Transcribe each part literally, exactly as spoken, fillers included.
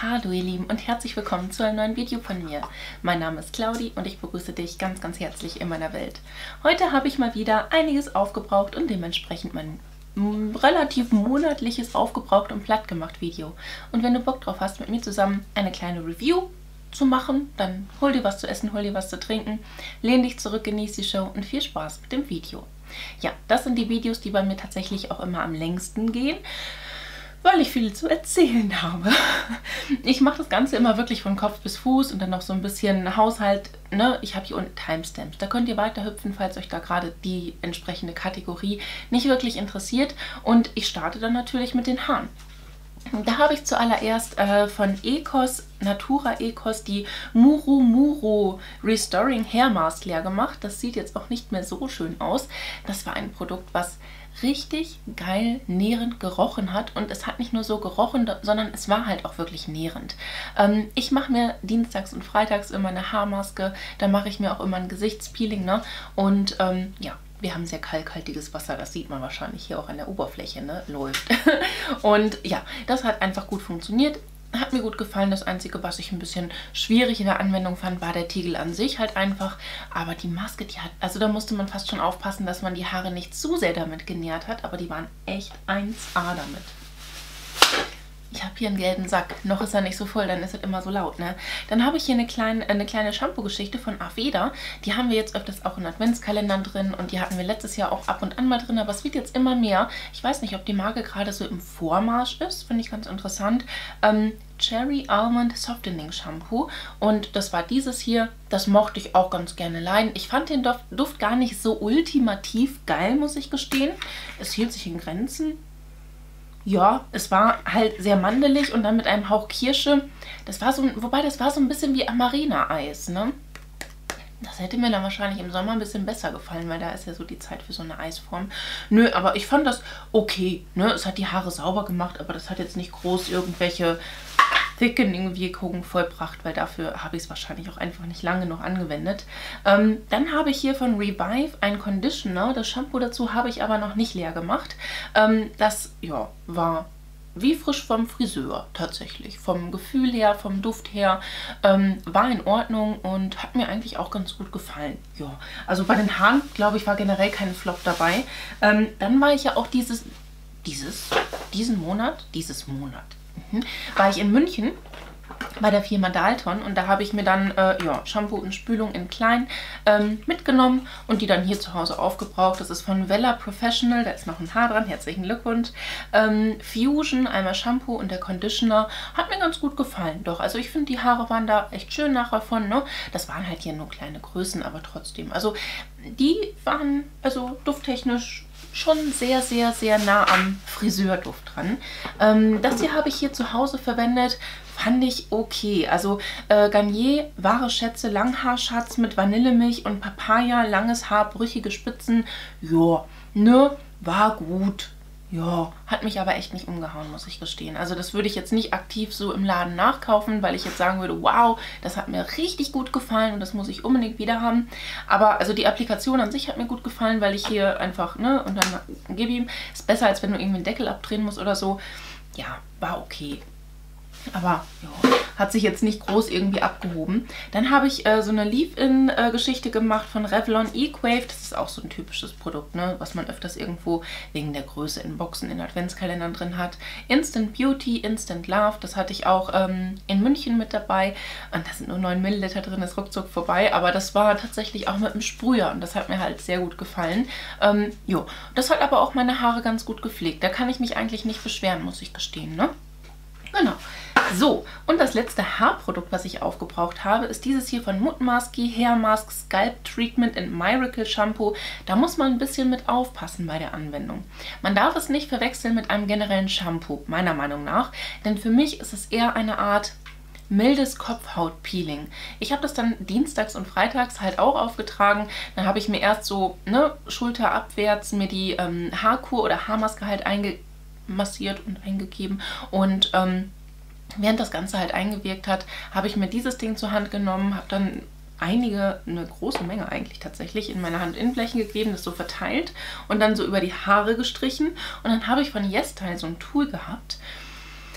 Hallo ihr Lieben und herzlich willkommen zu einem neuen Video von mir. Mein Name ist Claudi und ich begrüße dich ganz ganz herzlich in meiner Welt. Heute habe ich mal wieder einiges aufgebraucht und dementsprechend mein relativ monatliches Aufgebraucht und platt gemacht Video. Und wenn du Bock drauf hast, mit mir zusammen eine kleine Review zu machen, dann hol dir was zu essen, hol dir was zu trinken, lehn dich zurück, genieß die Show und viel Spaß mit dem Video. Ja, das sind die Videos, die bei mir tatsächlich auch immer am längsten gehen, weil ich viel zu erzählen habe. Ich mache das Ganze immer wirklich von Kopf bis Fuß und dann noch so ein bisschen Haushalt. Ne? Ich habe hier unten Timestamps. Da könnt ihr weiter hüpfen, falls euch da gerade die entsprechende Kategorie nicht wirklich interessiert. Und ich starte dann natürlich mit den Haaren. Da habe ich zuallererst äh, von Ecos, Natura Ecos, die Muru Muru Restoring Hair Mask leer gemacht. Das sieht jetzt auch nicht mehr so schön aus. Das war ein Produkt, was richtig geil nährend gerochen hat, und es hat nicht nur so gerochen, sondern es war halt auch wirklich nährend. Ähm, ich mache mir dienstags und freitags immer eine Haarmaske, da mache ich mir auch immer ein Gesichtspeeling, ne? Und ähm, ja, wir haben sehr kalkhaltiges Wasser, das sieht man wahrscheinlich hier auch an der Oberfläche, ne? Läuft. Und ja, das hat einfach gut funktioniert. Hat mir gut gefallen. Das Einzige, was ich ein bisschen schwierig in der Anwendung fand, war der Tiegel an sich halt einfach. Aber die Maske, die hat, also da musste man fast schon aufpassen, dass man die Haare nicht zu sehr damit genährt hat. Aber die waren echt eins A damit. Ich habe hier einen gelben Sack. Noch ist er nicht so voll, dann ist es immer so laut, ne? Dann habe ich hier eine kleine, eine kleine Shampoo-Geschichte von Aveda. Die haben wir jetzt öfters auch in Adventskalendern drin und die hatten wir letztes Jahr auch ab und an mal drin, aber es wird jetzt immer mehr. Ich weiß nicht, ob die Marke gerade so im Vormarsch ist, finde ich ganz interessant. Ähm, Cherry Almond Softening Shampoo, und das war dieses hier. Das mochte ich auch ganz gerne leiden. Ich fand den Duft, Duft gar nicht so ultimativ geil, muss ich gestehen. Es hielt sich in Grenzen. Ja, es war halt sehr mandelig und dann mit einem Hauch Kirsche. Das war so, wobei das war so ein bisschen wie Amarena-Eis, ne? Das hätte mir dann wahrscheinlich im Sommer ein bisschen besser gefallen, weil da ist ja so die Zeit für so eine Eisform. Nö, aber ich fand das okay, ne? Es hat die Haare sauber gemacht, aber das hat jetzt nicht groß irgendwelche Thickening-Wirkungen vollbracht, weil dafür habe ich es wahrscheinlich auch einfach nicht lange noch angewendet. Ähm, dann habe ich hier von Revive einen Conditioner. Das Shampoo dazu habe ich aber noch nicht leer gemacht. Ähm, das, ja, war wie frisch vom Friseur tatsächlich. Vom Gefühl her, vom Duft her, ähm, war in Ordnung und hat mir eigentlich auch ganz gut gefallen. Ja, also bei den Haaren, glaube ich, war generell kein Flop dabei. Ähm, dann war ich ja auch dieses, dieses, diesen Monat, dieses Monat, mhm, war ich in München bei der Firma Dalton, und da habe ich mir dann äh, ja, Shampoo und Spülung in klein ähm, mitgenommen und die dann hier zu Hause aufgebraucht. Das ist von Wella Professional, da ist noch ein Haar dran, herzlichen Glückwunsch. Ähm, Fusion, einmal Shampoo und der Conditioner, hat mir ganz gut gefallen. Doch, also ich finde, die Haare waren da echt schön nachher von, ne? Das waren halt hier nur kleine Größen, aber trotzdem. Also die waren also dufttechnisch schon sehr, sehr, sehr nah am Friseurduft dran. Ähm, das hier habe ich hier zu Hause verwendet. Fand ich okay. Also äh, Garnier, wahre Schätze, Langhaarschatz mit Vanillemilch und Papaya, langes Haar, brüchige Spitzen. Ja, ne, war gut. Ja, hat mich aber echt nicht umgehauen, muss ich gestehen. Also das würde ich jetzt nicht aktiv so im Laden nachkaufen, weil ich jetzt sagen würde, wow, das hat mir richtig gut gefallen und das muss ich unbedingt wieder haben. Aber also die Applikation an sich hat mir gut gefallen, weil ich hier einfach, ne, und dann gebe ihm, ist besser, als wenn du irgendwie einen Deckel abdrehen musst oder so. Ja, war okay. Aber ja, hat sich jetzt nicht groß irgendwie abgehoben. Dann habe ich äh, so eine Leave-In-Geschichte gemacht von Revlon Equave. Das ist auch so ein typisches Produkt, ne, was man öfters irgendwo wegen der Größe in Boxen, in Adventskalendern drin hat. Instant Beauty, Instant Love. Das hatte ich auch ähm, in München mit dabei. Und da sind nur neun Milliliter drin, ist ruckzuck vorbei. Aber das war tatsächlich auch mit einem Sprüher und das hat mir halt sehr gut gefallen. Ähm, jo, das hat aber auch meine Haare ganz gut gepflegt. Da kann ich mich eigentlich nicht beschweren, muss ich gestehen, ne? Genau. So, und das letzte Haarprodukt, was ich aufgebraucht habe, ist dieses hier von Mutmaski Hair Mask Scalp Treatment in Miracle Shampoo. Da muss man ein bisschen mit aufpassen bei der Anwendung. Man darf es nicht verwechseln mit einem generellen Shampoo, meiner Meinung nach, denn für mich ist es eher eine Art mildes Kopfhautpeeling. Ich habe das dann dienstags und freitags halt auch aufgetragen. Dann habe ich mir erst so, ne, schulterabwärts mir die ähm, Haarkur oder Haarmaske halt eingemassiert und eingegeben, und ähm, während das Ganze halt eingewirkt hat, habe ich mir dieses Ding zur Hand genommen, habe dann einige, eine große Menge eigentlich tatsächlich, in meine Handinnenflächen gegeben, das so verteilt und dann so über die Haare gestrichen. Und dann habe ich von YesStyle so ein Tool gehabt.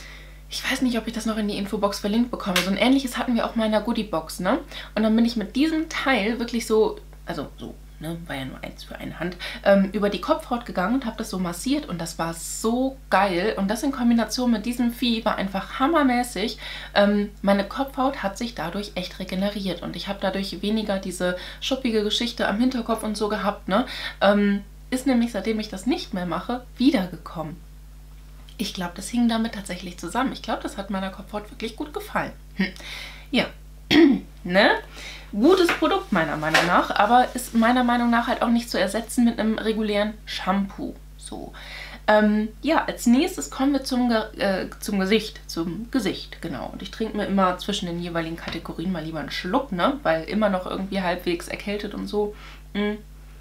ich weiß nicht, ob ich das noch in die Infobox verlinkt bekomme. So ein ähnliches hatten wir auch mal in der Goodiebox, ne? Und dann bin ich mit diesem Teil wirklich so, also so, ne, war ja nur eins für eine Hand, ähm, über die Kopfhaut gegangen und habe das so massiert und das war so geil. Und das in Kombination mit diesem Vieh war einfach hammermäßig. Ähm, meine Kopfhaut hat sich dadurch echt regeneriert und ich habe dadurch weniger diese schuppige Geschichte am Hinterkopf und so gehabt, ne? Ähm, ist nämlich, seitdem ich das nicht mehr mache, wiedergekommen. Ich glaube, das hing damit tatsächlich zusammen. Ich glaube, das hat meiner Kopfhaut wirklich gut gefallen. Hm. Ja, ne? Gutes Produkt meiner Meinung nach, aber ist meiner Meinung nach halt auch nicht zu ersetzen mit einem regulären Shampoo. So. Ähm, ja, als nächstes kommen wir zum, Ge äh, zum Gesicht. Zum Gesicht, genau. Und ich trinke mir immer zwischen den jeweiligen Kategorien mal lieber einen Schluck, ne? Weil immer noch irgendwie halbwegs erkältet und so. Hm.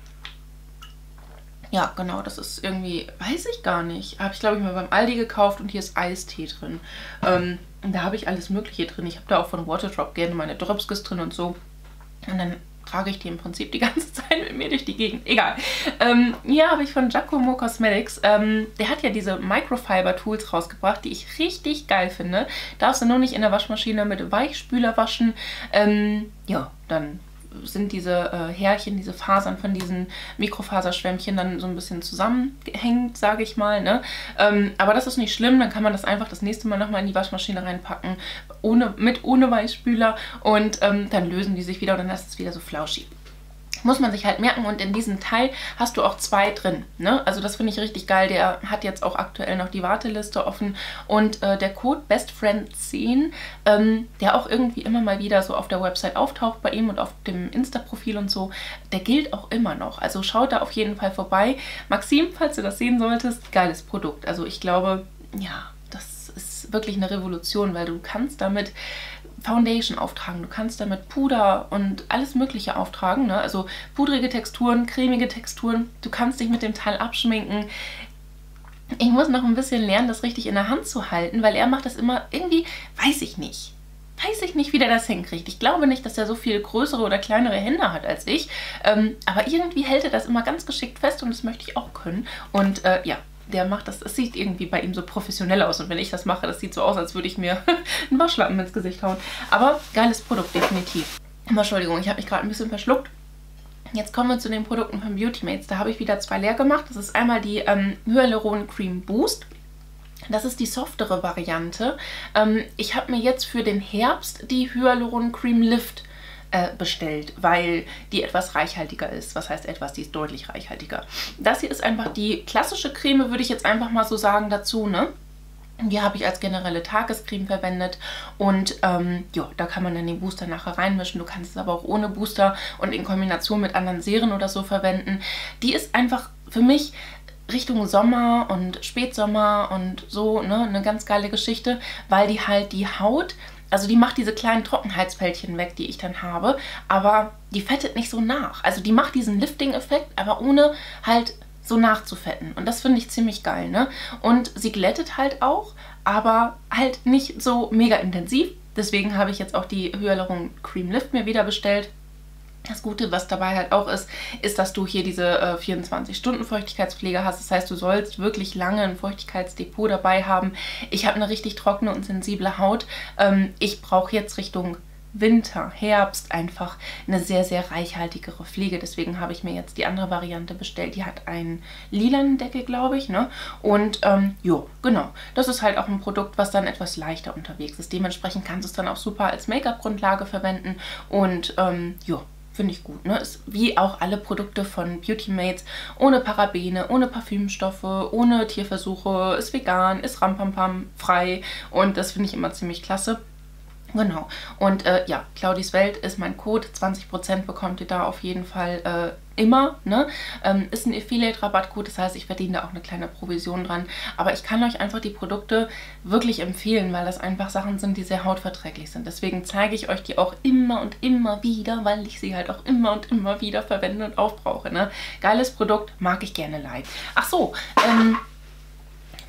Ja, genau, das ist irgendwie, weiß ich gar nicht. Habe ich, glaube ich, mal beim Aldi gekauft und hier ist Eistee drin. Ähm, da habe ich alles Mögliche drin. Ich habe da auch von Waterdrop gerne meine Dropskis drin und so. Und dann trage ich die im Prinzip die ganze Zeit mit mir durch die Gegend. Egal. Ähm, hier habe ich von Giacomo Cosmetics. Ähm, der hat ja diese Microfiber-Tools rausgebracht, die ich richtig geil finde. Darfst du nur nicht in der Waschmaschine mit Weichspüler waschen. Ähm, ja, dann sind diese äh, Härchen, diese Fasern von diesen Mikrofaserschwämmchen dann so ein bisschen zusammengehängt, sage ich mal, ne? Ähm, aber das ist nicht schlimm, dann kann man das einfach das nächste Mal nochmal in die Waschmaschine reinpacken, ohne, mit ohne Weichspüler und ähm, dann lösen die sich wieder und dann ist es wieder so flauschig. Muss man sich halt merken und in diesem Teil hast du auch zwei drin, ne? Also das finde ich richtig geil. Der hat jetzt auch aktuell noch die Warteliste offen und äh, der Code bestfriend zehn, ähm, der auch irgendwie immer mal wieder so auf der Website auftaucht bei ihm und auf dem Insta-Profil und so, der gilt auch immer noch. Also schaut da auf jeden Fall vorbei. Maxim, falls du das sehen solltest, geiles Produkt. Also ich glaube, ja, das ist wirklich eine Revolution, weil du kannst damit Foundation auftragen, du kannst damit Puder und alles Mögliche auftragen, ne? Also pudrige Texturen, cremige Texturen, du kannst dich mit dem Teil abschminken. Ich muss noch ein bisschen lernen, das richtig in der Hand zu halten, weil er macht das immer irgendwie, weiß ich nicht. Weiß ich nicht, wie der das hinkriegt. Ich glaube nicht, dass er so viel größere oder kleinere Hände hat als ich, ähm, aber irgendwie hält er das immer ganz geschickt fest und das möchte ich auch können. Und äh, ja, der macht das, es sieht irgendwie bei ihm so professionell aus und wenn ich das mache, das sieht so aus, als würde ich mir einen Waschlappen ins Gesicht hauen. Aber geiles Produkt, definitiv. Entschuldigung, ich habe mich gerade ein bisschen verschluckt. Jetzt kommen wir zu den Produkten von Beautymates. Da habe ich wieder zwei leer gemacht. Das ist einmal die ähm, Hyaluron Cream Boost. Das ist die softere Variante. Ähm, ich habe mir jetzt für den Herbst die Hyaluron Cream Lift bestellt, weil die etwas reichhaltiger ist. Was heißt etwas? Die ist deutlich reichhaltiger. Das hier ist einfach die klassische Creme, würde ich jetzt einfach mal so sagen dazu, ne? Die habe ich als generelle Tagescreme verwendet und ähm, ja, da kann man dann den Booster nachher reinmischen. Du kannst es aber auch ohne Booster und in Kombination mit anderen Serien oder so verwenden. Die ist einfach für mich Richtung Sommer und Spätsommer und so, ne, eine ganz geile Geschichte, weil die halt die Haut, also die macht diese kleinen Trockenheitsfältchen weg, die ich dann habe, aber die fettet nicht so nach. Also die macht diesen Lifting-Effekt, aber ohne halt so nachzufetten. Und das finde ich ziemlich geil, ne? Und sie glättet halt auch, aber halt nicht so mega intensiv. Deswegen habe ich jetzt auch die Hyaluron Cream Lift mir wieder bestellt. Das Gute, was dabei halt auch ist, ist, dass du hier diese äh, vierundzwanzig Stunden Feuchtigkeitspflege hast. Das heißt, du sollst wirklich lange ein Feuchtigkeitsdepot dabei haben. Ich habe eine richtig trockene und sensible Haut. Ähm, ich brauche jetzt Richtung Winter, Herbst einfach eine sehr, sehr reichhaltigere Pflege. Deswegen habe ich mir jetzt die andere Variante bestellt. Die hat einen lilanen Deckel, glaube ich, ne? Und ähm, jo, genau. Das ist halt auch ein Produkt, was dann etwas leichter unterwegs ist. Dementsprechend kannst du es dann auch super als Make-up-Grundlage verwenden. Und ähm, jo, finde ich gut, ne? Ist wie auch alle Produkte von Beautymates, ohne Parabene, ohne Parfümstoffe, ohne Tierversuche, ist vegan, ist Rampampam frei und das finde ich immer ziemlich klasse. Genau. Und äh, ja, Claudis Welt ist mein Code. zwanzig Prozent bekommt ihr da auf jeden Fall äh, immer. Ne? Ähm, ist ein Affiliate-Rabattcode, das heißt, ich verdiene da auch eine kleine Provision dran. Aber ich kann euch einfach die Produkte wirklich empfehlen, weil das einfach Sachen sind, die sehr hautverträglich sind. Deswegen zeige ich euch die auch immer und immer wieder, weil ich sie halt auch immer und immer wieder verwende und aufbrauche. Ne? Geiles Produkt, mag ich gerne live. Ach so, ähm...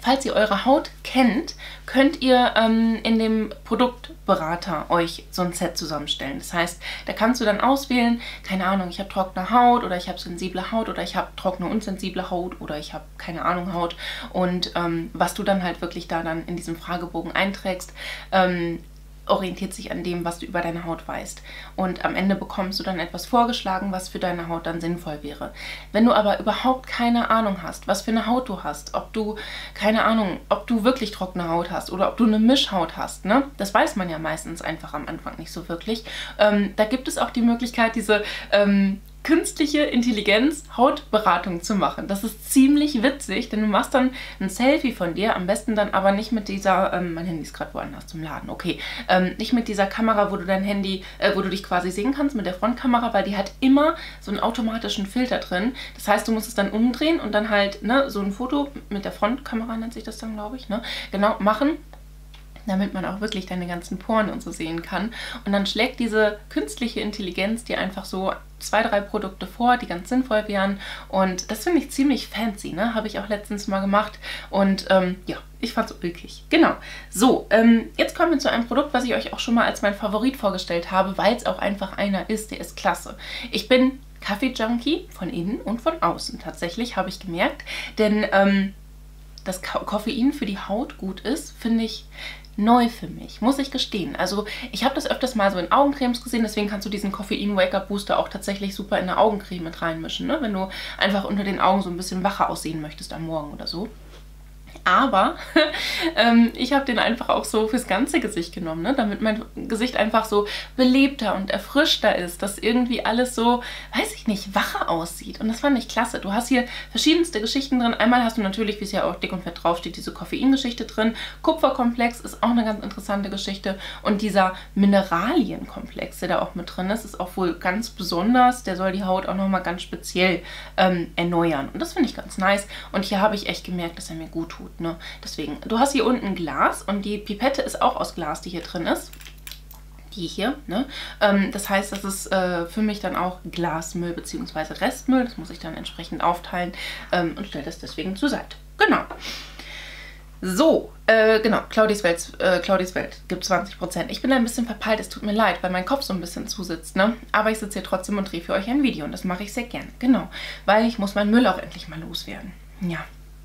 falls ihr eure Haut kennt, könnt ihr ähm, in dem Produktberater euch so ein Set zusammenstellen. Das heißt, da kannst du dann auswählen, keine Ahnung, ich habe trockene Haut oder ich habe sensible Haut oder ich habe trockene und sensible Haut oder ich habe keine Ahnung Haut und ähm, was du dann halt wirklich da dann in diesem Fragebogen einträgst, ähm, orientiert sich an dem, was du über deine Haut weißt. Und am Ende bekommst du dann etwas vorgeschlagen, was für deine Haut dann sinnvoll wäre. Wenn du aber überhaupt keine Ahnung hast, was für eine Haut du hast, ob du, keine Ahnung, ob du wirklich trockene Haut hast oder ob du eine Mischhaut hast, ne? Das weiß man ja meistens einfach am Anfang nicht so wirklich. Ähm, da gibt es auch die Möglichkeit, diese ähm, künstliche Intelligenz Hautberatung zu machen. Das ist ziemlich witzig, denn du machst dann ein Selfie von dir, am besten dann aber nicht mit dieser, ähm, mein Handy ist gerade woanders zum Laden, okay, ähm, nicht mit dieser Kamera, wo du dein Handy, äh, wo du dich quasi sehen kannst, mit der Frontkamera, weil die hat immer so einen automatischen Filter drin. Das heißt, du musst es dann umdrehen und dann halt, ne, so ein Foto mit der Frontkamera, nennt sich das dann, glaube ich, ne, genau, machen, damit man auch wirklich deine ganzen Poren und so sehen kann. Und dann schlägt diese künstliche Intelligenz dir einfach so zwei, drei Produkte vor, die ganz sinnvoll wären. Und das finde ich ziemlich fancy, ne? Habe ich auch letztens mal gemacht. Und ähm, ja, ich fand es so ulkig. Genau. So, ähm, jetzt kommen wir zu einem Produkt, was ich euch auch schon mal als mein Favorit vorgestellt habe, weil es auch einfach einer ist, der ist klasse. Ich bin Kaffee-Junkie von innen und von außen. Tatsächlich habe ich gemerkt, denn ähm, dass Koffein für die Haut gut ist, finde ich neu für mich, muss ich gestehen. Also ich habe das öfters mal so in Augencremes gesehen, deswegen kannst du diesen Koffein-Wake-up-Booster auch tatsächlich super in eine Augencreme mit reinmischen, ne? Wenn du einfach unter den Augen so ein bisschen wacher aussehen möchtest am Morgen oder so. Aber ähm, ich habe den einfach auch so fürs ganze Gesicht genommen, ne? Damit mein Gesicht einfach so belebter und erfrischter ist, dass irgendwie alles so, weiß ich nicht, wacher aussieht. Und das fand ich klasse. Du hast hier verschiedenste Geschichten drin. Einmal hast du natürlich, wie es ja auch dick und fett draufsteht, diese Koffeingeschichte drin. Kupferkomplex ist auch eine ganz interessante Geschichte. Und dieser Mineralienkomplex, der da auch mit drin ist, ist auch wohl ganz besonders. Der soll die Haut auch nochmal ganz speziell ähm, erneuern. Und das finde ich ganz nice. Und hier habe ich echt gemerkt, dass er mir gut tut. Ne? Deswegen, du hast hier unten Glas und die Pipette ist auch aus Glas, die hier drin ist. Die hier, ne? Ähm, das heißt, das ist äh, für mich dann auch Glasmüll bzw. Restmüll. Das muss ich dann entsprechend aufteilen ähm, und stelle das deswegen zur Seite. Genau. So, äh, genau, Claudis Welt, äh, Claudis Welt gibt zwanzig Prozent. Ich bin ein bisschen verpeilt, es tut mir leid, weil mein Kopf so ein bisschen zusitzt, ne? Aber ich sitze hier trotzdem und drehe für euch ein Video und das mache ich sehr gerne. Genau, weil ich muss meinen Müll auch endlich mal loswerden. Ja.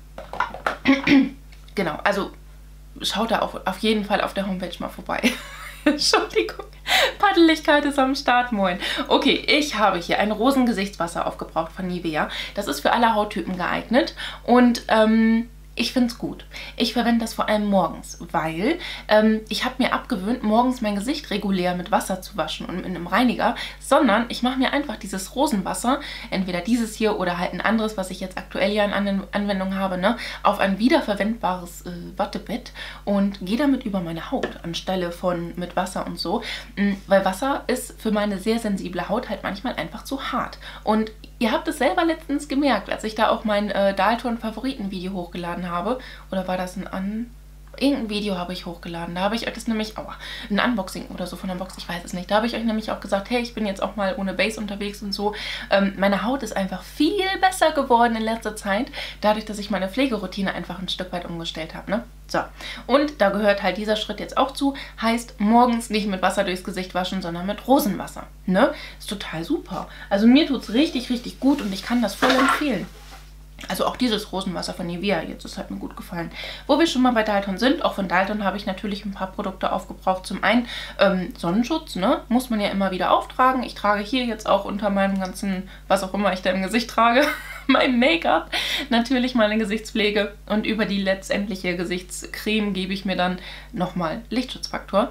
Genau, also schaut da auf, auf jeden Fall auf der Homepage mal vorbei. Entschuldigung, Paddeligkeit ist am Start, moin. Okay, ich habe hier ein Rosengesichtswasser aufgebraucht von Nivea. Das ist für alle Hauttypen geeignet und ähm, ich finde es gut. Ich verwende das vor allem morgens, weil ähm, ich habe mir abgewöhnt, morgens mein Gesicht regulär mit Wasser zu waschen und mit einem Reiniger, sondern ich mache mir einfach dieses Rosenwasser, entweder dieses hier oder halt ein anderes, was ich jetzt aktuell ja in An Anwendung habe, ne, auf ein wiederverwendbares äh, Wattebett und gehe damit über meine Haut, anstelle von mit Wasser und so, ähm, weil Wasser ist für meine sehr sensible Haut halt manchmal einfach zu hart. Und ihr habt es selber letztens gemerkt, als ich da auch mein äh, Dalton-Favoriten-Video hochgeladen habe. Oder war das ein An... Irgendein Video habe ich hochgeladen. Da habe ich euch das nämlich... Aua, ein Unboxing oder so von der Box, ich weiß es nicht. Da habe ich euch nämlich auch gesagt, hey, ich bin jetzt auch mal ohne Base unterwegs und so. Ähm, meine Haut ist einfach viel besser geworden in letzter Zeit. Dadurch, dass ich meine Pflegeroutine einfach ein Stück weit umgestellt habe, ne? So, und da gehört halt dieser Schritt jetzt auch zu. Heißt, morgens nicht mit Wasser durchs Gesicht waschen, sondern mit Rosenwasser. Ne? Ist total super. Also mir tut es richtig, richtig gut und ich kann das voll empfehlen. Also auch dieses Rosenwasser von Nivea jetzt, das hat mir gut gefallen. Wo wir schon mal bei Dalton sind, auch von Dalton habe ich natürlich ein paar Produkte aufgebraucht. Zum einen ähm, Sonnenschutz, ne? Muss man ja immer wieder auftragen. Ich trage hier jetzt auch unter meinem ganzen, was auch immer ich da im Gesicht trage, mein Make-up, natürlich meine Gesichtspflege. Und über die letztendliche Gesichtscreme gebe ich mir dann nochmal Lichtschutzfaktor.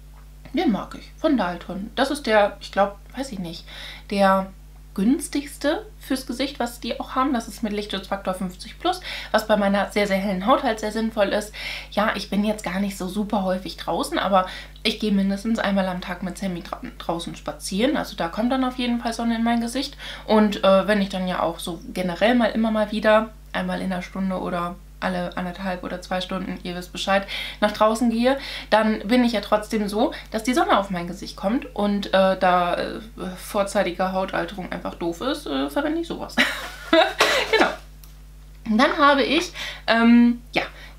Den mag ich, von Dalton. Das ist der, ich glaube, weiß ich nicht, der günstigste fürs Gesicht, was die auch haben. Das ist mit Lichtschutzfaktor fünfzig plus, was bei meiner sehr, sehr hellen Haut halt sehr sinnvoll ist. Ja, ich bin jetzt gar nicht so super häufig draußen, aber ich gehe mindestens einmal am Tag mit Sammy dra draußen spazieren. Also da kommt dann auf jeden Fall Sonne in mein Gesicht. Und äh, wenn ich dann ja auch so generell mal immer mal wieder, einmal in der Stunde oder alle anderthalb oder zwei Stunden, ihr wisst Bescheid, nach draußen gehe, dann bin ich ja trotzdem so, dass die Sonne auf mein Gesicht kommt und äh, da äh, vorzeitige Hautalterung einfach doof ist, äh, verwende ich sowas. Genau. Und dann habe ich, ähm, ja,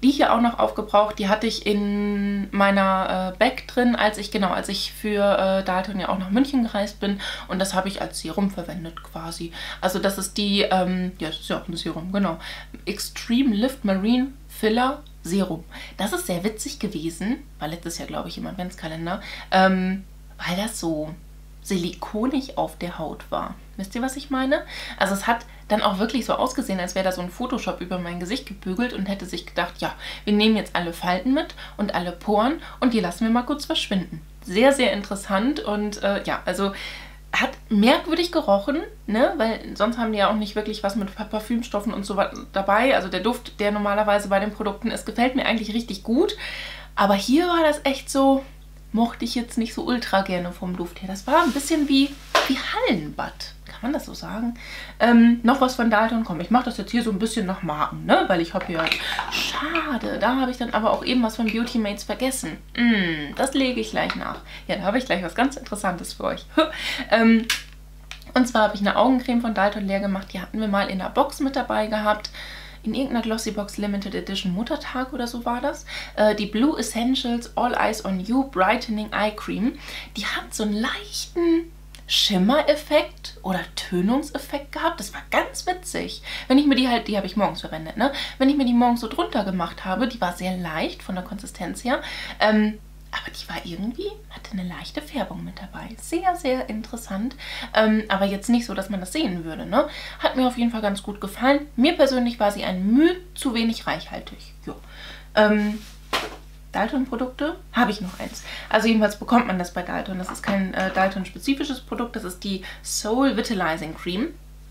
die hier auch noch aufgebraucht. Die hatte ich in meiner äh, Bag drin, als ich, genau, als ich für äh, Dalton ja auch nach München gereist bin. Und das habe ich als Serum verwendet quasi. Also das ist die, ähm, ja, das ist ja auch ein Serum, genau. Extreme Lift Marine Filler Serum. Das ist sehr witzig gewesen, war letztes Jahr, glaube ich, im Adventskalender, ähm, weil das so silikonig auf der Haut war. Wisst ihr, was ich meine? Also es hat dann auch wirklich so ausgesehen, als wäre da so ein Photoshop über mein Gesicht gebügelt und hätte sich gedacht, ja, wir nehmen jetzt alle Falten mit und alle Poren und die lassen wir mal kurz verschwinden. Sehr, sehr interessant und äh, ja, also hat merkwürdig gerochen, ne? Weil sonst haben die ja auch nicht wirklich was mit Parfümstoffen und so was dabei. Also der Duft, der normalerweise bei den Produkten ist, gefällt mir eigentlich richtig gut. Aber hier war das echt so, mochte ich jetzt nicht so ultra gerne vom Duft her. Das war ein bisschen wie, wie Hallenbad. Kann man das so sagen? Ähm, noch was von Dalton. Komm, ich mache das jetzt hier so ein bisschen nach Marken, ne? Weil ich habe hier... Schade, da habe ich dann aber auch eben was von Beauty Mates vergessen. Mm, das lege ich gleich nach. Ja, da habe ich gleich was ganz Interessantes für euch. ähm, und zwar habe ich eine Augencreme von Dalton leer gemacht. Die hatten wir mal in der Box mit dabei gehabt. In irgendeiner Glossybox Limited Edition Muttertag oder so war das. Äh, die Blue Essentials All Eyes on You Brightening Eye Cream. Die hat so einen leichten Schimmereffekt oder Tönungseffekt gehabt. Das war ganz witzig. Wenn ich mir die halt, die habe ich morgens verwendet, ne? Wenn ich mir die morgens so drunter gemacht habe, die war sehr leicht von der Konsistenz her, ähm, aber die war irgendwie, hatte eine leichte Färbung mit dabei. Sehr, sehr interessant. Ähm, aber jetzt nicht so, dass man das sehen würde, ne? Hat mir auf jeden Fall ganz gut gefallen. Mir persönlich war sie ein Mühe zu wenig reichhaltig. Jo. Ähm, Dalton-Produkte habe ich noch eins. Also jedenfalls bekommt man das bei Dalton. Das ist kein äh, Dalton-spezifisches Produkt. Das ist die Soul Vitalizing Cream.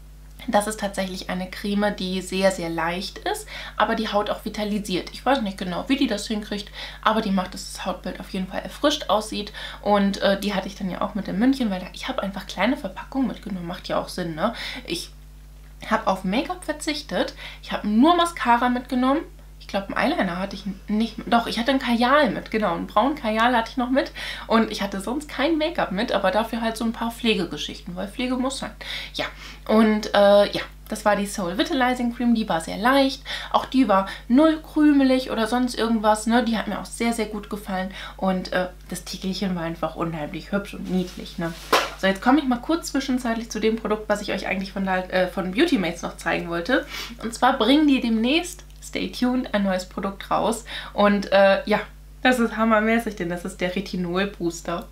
Das ist tatsächlich eine Creme, die sehr, sehr leicht ist, aber die Haut auch vitalisiert. Ich weiß nicht genau, wie die das hinkriegt, aber die macht, dass das Hautbild auf jeden Fall erfrischt aussieht. Und äh, die hatte ich dann ja auch mit in München, weil da, ich habe einfach kleine Verpackungen mitgenommen. Macht ja auch Sinn, ne? Ich habe auf Make-up verzichtet. Ich habe nur Mascara mitgenommen. Ich glaube, einen Eyeliner hatte ich nicht. Doch, ich hatte einen Kajal mit, genau. Einen braunen Kajal hatte ich noch mit. Und ich hatte sonst kein Make-up mit, aber dafür halt so ein paar Pflegegeschichten, weil Pflege muss sein. Ja, und äh, ja, das war die Soul Vitalizing Cream. Die war sehr leicht. Auch die war null krümelig oder sonst irgendwas, ne? Die hat mir auch sehr, sehr gut gefallen. Und äh, das Titelchen war einfach unheimlich hübsch und niedlich, ne? So, jetzt komme ich mal kurz zwischenzeitlich zu dem Produkt, was ich euch eigentlich von, äh, von Beauty Mates noch zeigen wollte. Und zwar bringen die demnächst, stay tuned, ein neues Produkt raus. Und äh, ja, das ist hammermäßig, denn das ist der Retinol Booster.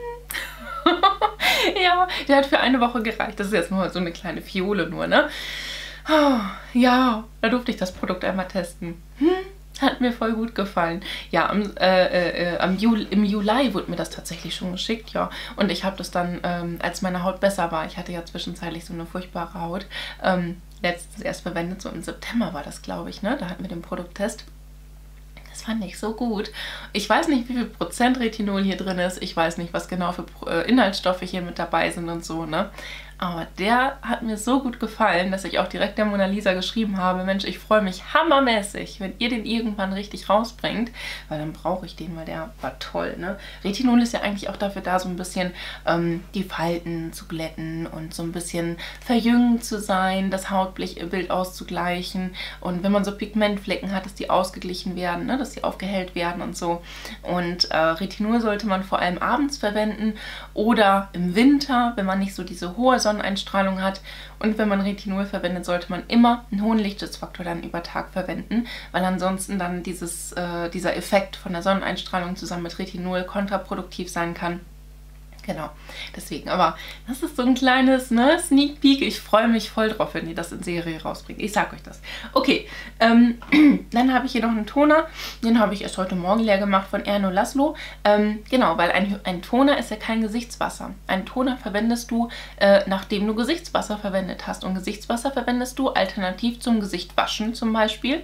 Hm. Ja, der hat für eine Woche gereicht. Das ist jetzt nur so eine kleine Fiole nur, ne? Oh, ja, da durfte ich das Produkt einmal testen. Hm. Hat mir voll gut gefallen. Ja, am, äh, äh, am Juli, im Juli wurde mir das tatsächlich schon geschickt, ja. Und ich habe das dann, ähm, als meine Haut besser war, ich hatte ja zwischenzeitlich so eine furchtbare Haut, ähm, letztens erst verwendet, so im September war das, glaube ich, ne? Da hatten wir den Produkttest. Das fand ich so gut. Ich weiß nicht, wie viel Prozent Retinol hier drin ist. Ich weiß nicht, was genau für äh, Inhaltsstoffe hier mit dabei sind und so, ne? Aber der hat mir so gut gefallen, dass ich auch direkt der Mona Lisa geschrieben habe, Mensch, ich freue mich hammermäßig, wenn ihr den irgendwann richtig rausbringt, weil dann brauche ich den, weil der war toll, ne? Retinol ist ja eigentlich auch dafür da, so ein bisschen ähm, die Falten zu glätten und so ein bisschen verjüngend zu sein, das Hautbild auszugleichen und wenn man so Pigmentflecken hat, dass die ausgeglichen werden, ne? Dass die aufgehellt werden und so. Und äh, Retinol sollte man vor allem abends verwenden oder im Winter, wenn man nicht so diese hohe Sonneneinstrahlung hat. Und wenn man Retinol verwendet, sollte man immer einen hohen Lichtschutzfaktor dann über Tag verwenden, weil ansonsten dann dieses, äh, dieser Effekt von der Sonneneinstrahlung zusammen mit Retinol kontraproduktiv sein kann. Genau, deswegen, aber das ist so ein kleines, ne, Sneak Peek. Ich freue mich voll drauf, wenn die das in Serie rausbringt. Ich sag euch das. Okay, ähm, dann habe ich hier noch einen Toner. Den habe ich erst heute Morgen leer gemacht von Erno Laszlo. Ähm, genau, weil ein, ein Toner ist ja kein Gesichtswasser. Ein Toner verwendest du, äh, nachdem du Gesichtswasser verwendet hast. Und Gesichtswasser verwendest du alternativ zum Gesichtwaschen zum Beispiel.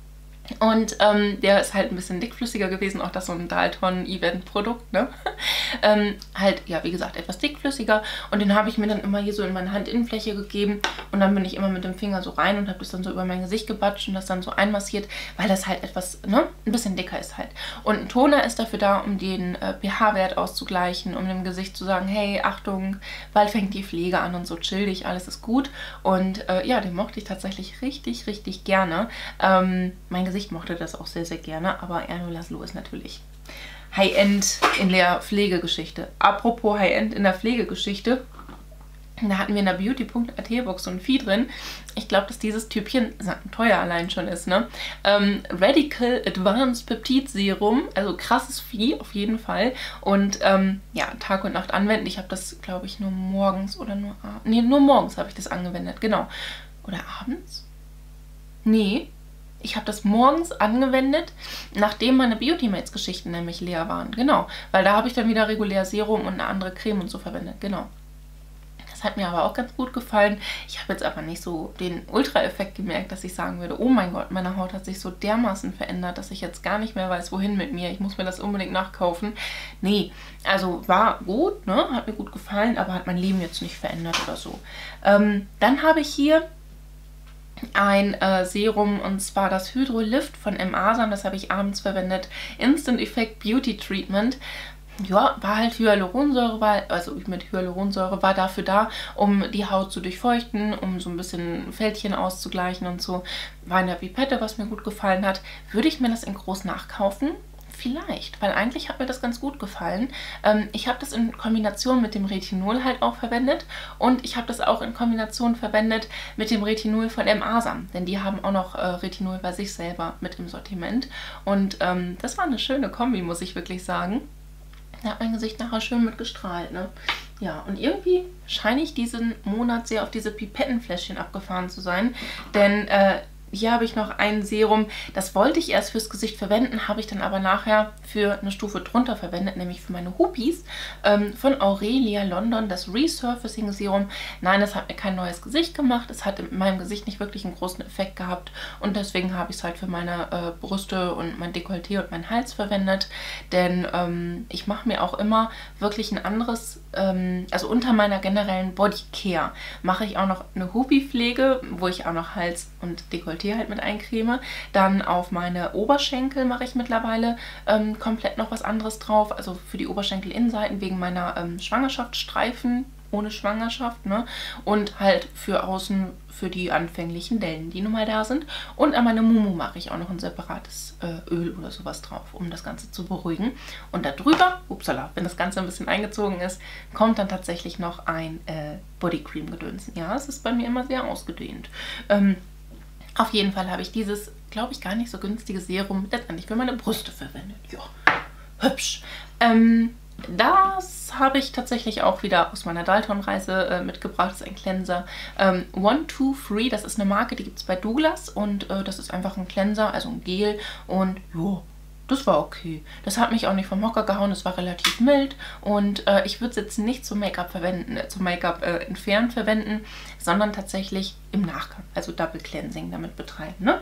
Und ähm, der ist halt ein bisschen dickflüssiger gewesen, auch das so ein Dalton-Event-Produkt, ne? ähm, halt, ja, wie gesagt, etwas dickflüssiger. Und den habe ich mir dann immer hier so in meine Handinnenfläche gegeben. Und dann bin ich immer mit dem Finger so rein und habe das dann so über mein Gesicht gebatscht und das dann so einmassiert, weil das halt etwas, ne, ein bisschen dicker ist halt. Und ein Toner ist dafür da, um den äh, pH-Wert auszugleichen, um dem Gesicht zu sagen, hey, Achtung, bald fängt die Pflege an und so, chill dich, alles ist gut. Und äh, ja, den mochte ich tatsächlich richtig, richtig gerne. Ähm, mein Gesicht Gesicht mochte das auch sehr, sehr gerne, aber Erno Laszlo ist natürlich High-End in der Pflegegeschichte. Apropos High-End in der Pflegegeschichte, da hatten wir in der beauty punkt a t Box so ein Vieh drin. Ich glaube, dass dieses Typchen teuer allein schon ist, ne? Ähm, Radical Advanced Peptide Serum, also krasses Vieh auf jeden Fall. Und ähm, ja, Tag und Nacht anwenden. Ich habe das, glaube ich, nur morgens oder nur abends. Nee, nur morgens habe ich das angewendet, genau. Oder abends? Nee. Ich habe das morgens angewendet, nachdem meine Beauty Mates Geschichten nämlich leer waren. Genau, weil da habe ich dann wieder regulär Serum und eine andere Creme und so verwendet. Genau. Das hat mir aber auch ganz gut gefallen. Ich habe jetzt aber nicht so den Ultra-Effekt gemerkt, dass ich sagen würde, oh mein Gott, meine Haut hat sich so dermaßen verändert, dass ich jetzt gar nicht mehr weiß, wohin mit mir. Ich muss mir das unbedingt nachkaufen. Nee, also war gut, ne? Hat mir gut gefallen, aber hat mein Leben jetzt nicht verändert oder so. Ähm, dann habe ich hier ein äh, Serum, und zwar das Hydrolift von M. Asam. Das habe ich abends verwendet. Instant Effect Beauty Treatment. Ja, war halt Hyaluronsäure, war, also mit Hyaluronsäure war dafür da, um die Haut zu durchfeuchten, um so ein bisschen Fältchen auszugleichen und so. War in der Pipette, was mir gut gefallen hat. Würde ich mir das in groß nachkaufen? Vielleicht, weil eigentlich hat mir das ganz gut gefallen. Ähm, ich habe das in Kombination mit dem Retinol halt auch verwendet, und ich habe das auch in Kombination verwendet mit dem Retinol von M. Asam, denn die haben auch noch äh, Retinol bei sich selber mit im Sortiment, und ähm, das war eine schöne Kombi, muss ich wirklich sagen. Da hat mein Gesicht nachher schön mit gestrahlt, ne? Ja, und irgendwie scheine ich diesen Monat sehr auf diese Pipettenfläschchen abgefahren zu sein, denn äh, hier habe ich noch ein Serum, das wollte ich erst fürs Gesicht verwenden, habe ich dann aber nachher für eine Stufe drunter verwendet, nämlich für meine Hupis, ähm, von Aurelia London, das Resurfacing Serum. Nein, es hat mir kein neues Gesicht gemacht, es hat in meinem Gesicht nicht wirklich einen großen Effekt gehabt, und deswegen habe ich es halt für meine äh, Brüste und mein Dekolleté und meinen Hals verwendet, denn ähm, ich mache mir auch immer wirklich ein anderes, ähm, also unter meiner generellen Bodycare mache ich auch noch eine Hupi-Pflege, wo ich auch noch Hals und Dekolleté halt mit eincreme. Dann auf meine Oberschenkel mache ich mittlerweile ähm, komplett noch was anderes drauf. Also für die Oberschenkelinnenseiten wegen meiner ähm, Schwangerschaftsstreifen ohne Schwangerschaft, ne? Und halt für außen für die anfänglichen Dellen, die nun mal da sind. Und an meine Mumu mache ich auch noch ein separates äh, Öl oder sowas drauf, um das Ganze zu beruhigen. Und darüber, upsala, wenn das Ganze ein bisschen eingezogen ist, kommt dann tatsächlich noch ein äh, Bodycream-Gedöns. Ja, es ist bei mir immer sehr ausgedehnt. Ähm, Auf jeden Fall habe ich dieses, glaube ich, gar nicht so günstige Serum letztendlich für meine Brüste verwendet. Ja, hübsch. Ähm, das habe ich tatsächlich auch wieder aus meiner Dalton-Reise äh, mitgebracht. Das ist ein Cleanser. Ähm, one two three, das ist eine Marke, die gibt es bei Douglas. Und äh, das ist einfach ein Cleanser, also ein Gel. Und ja, das war okay. Das hat mich auch nicht vom Hocker gehauen, es war relativ mild, und äh, ich würde es jetzt nicht zum Make-up verwenden, äh, zum Make-up äh, entfernen verwenden, sondern tatsächlich im Nachgang, also Double Cleansing damit betreiben, ne?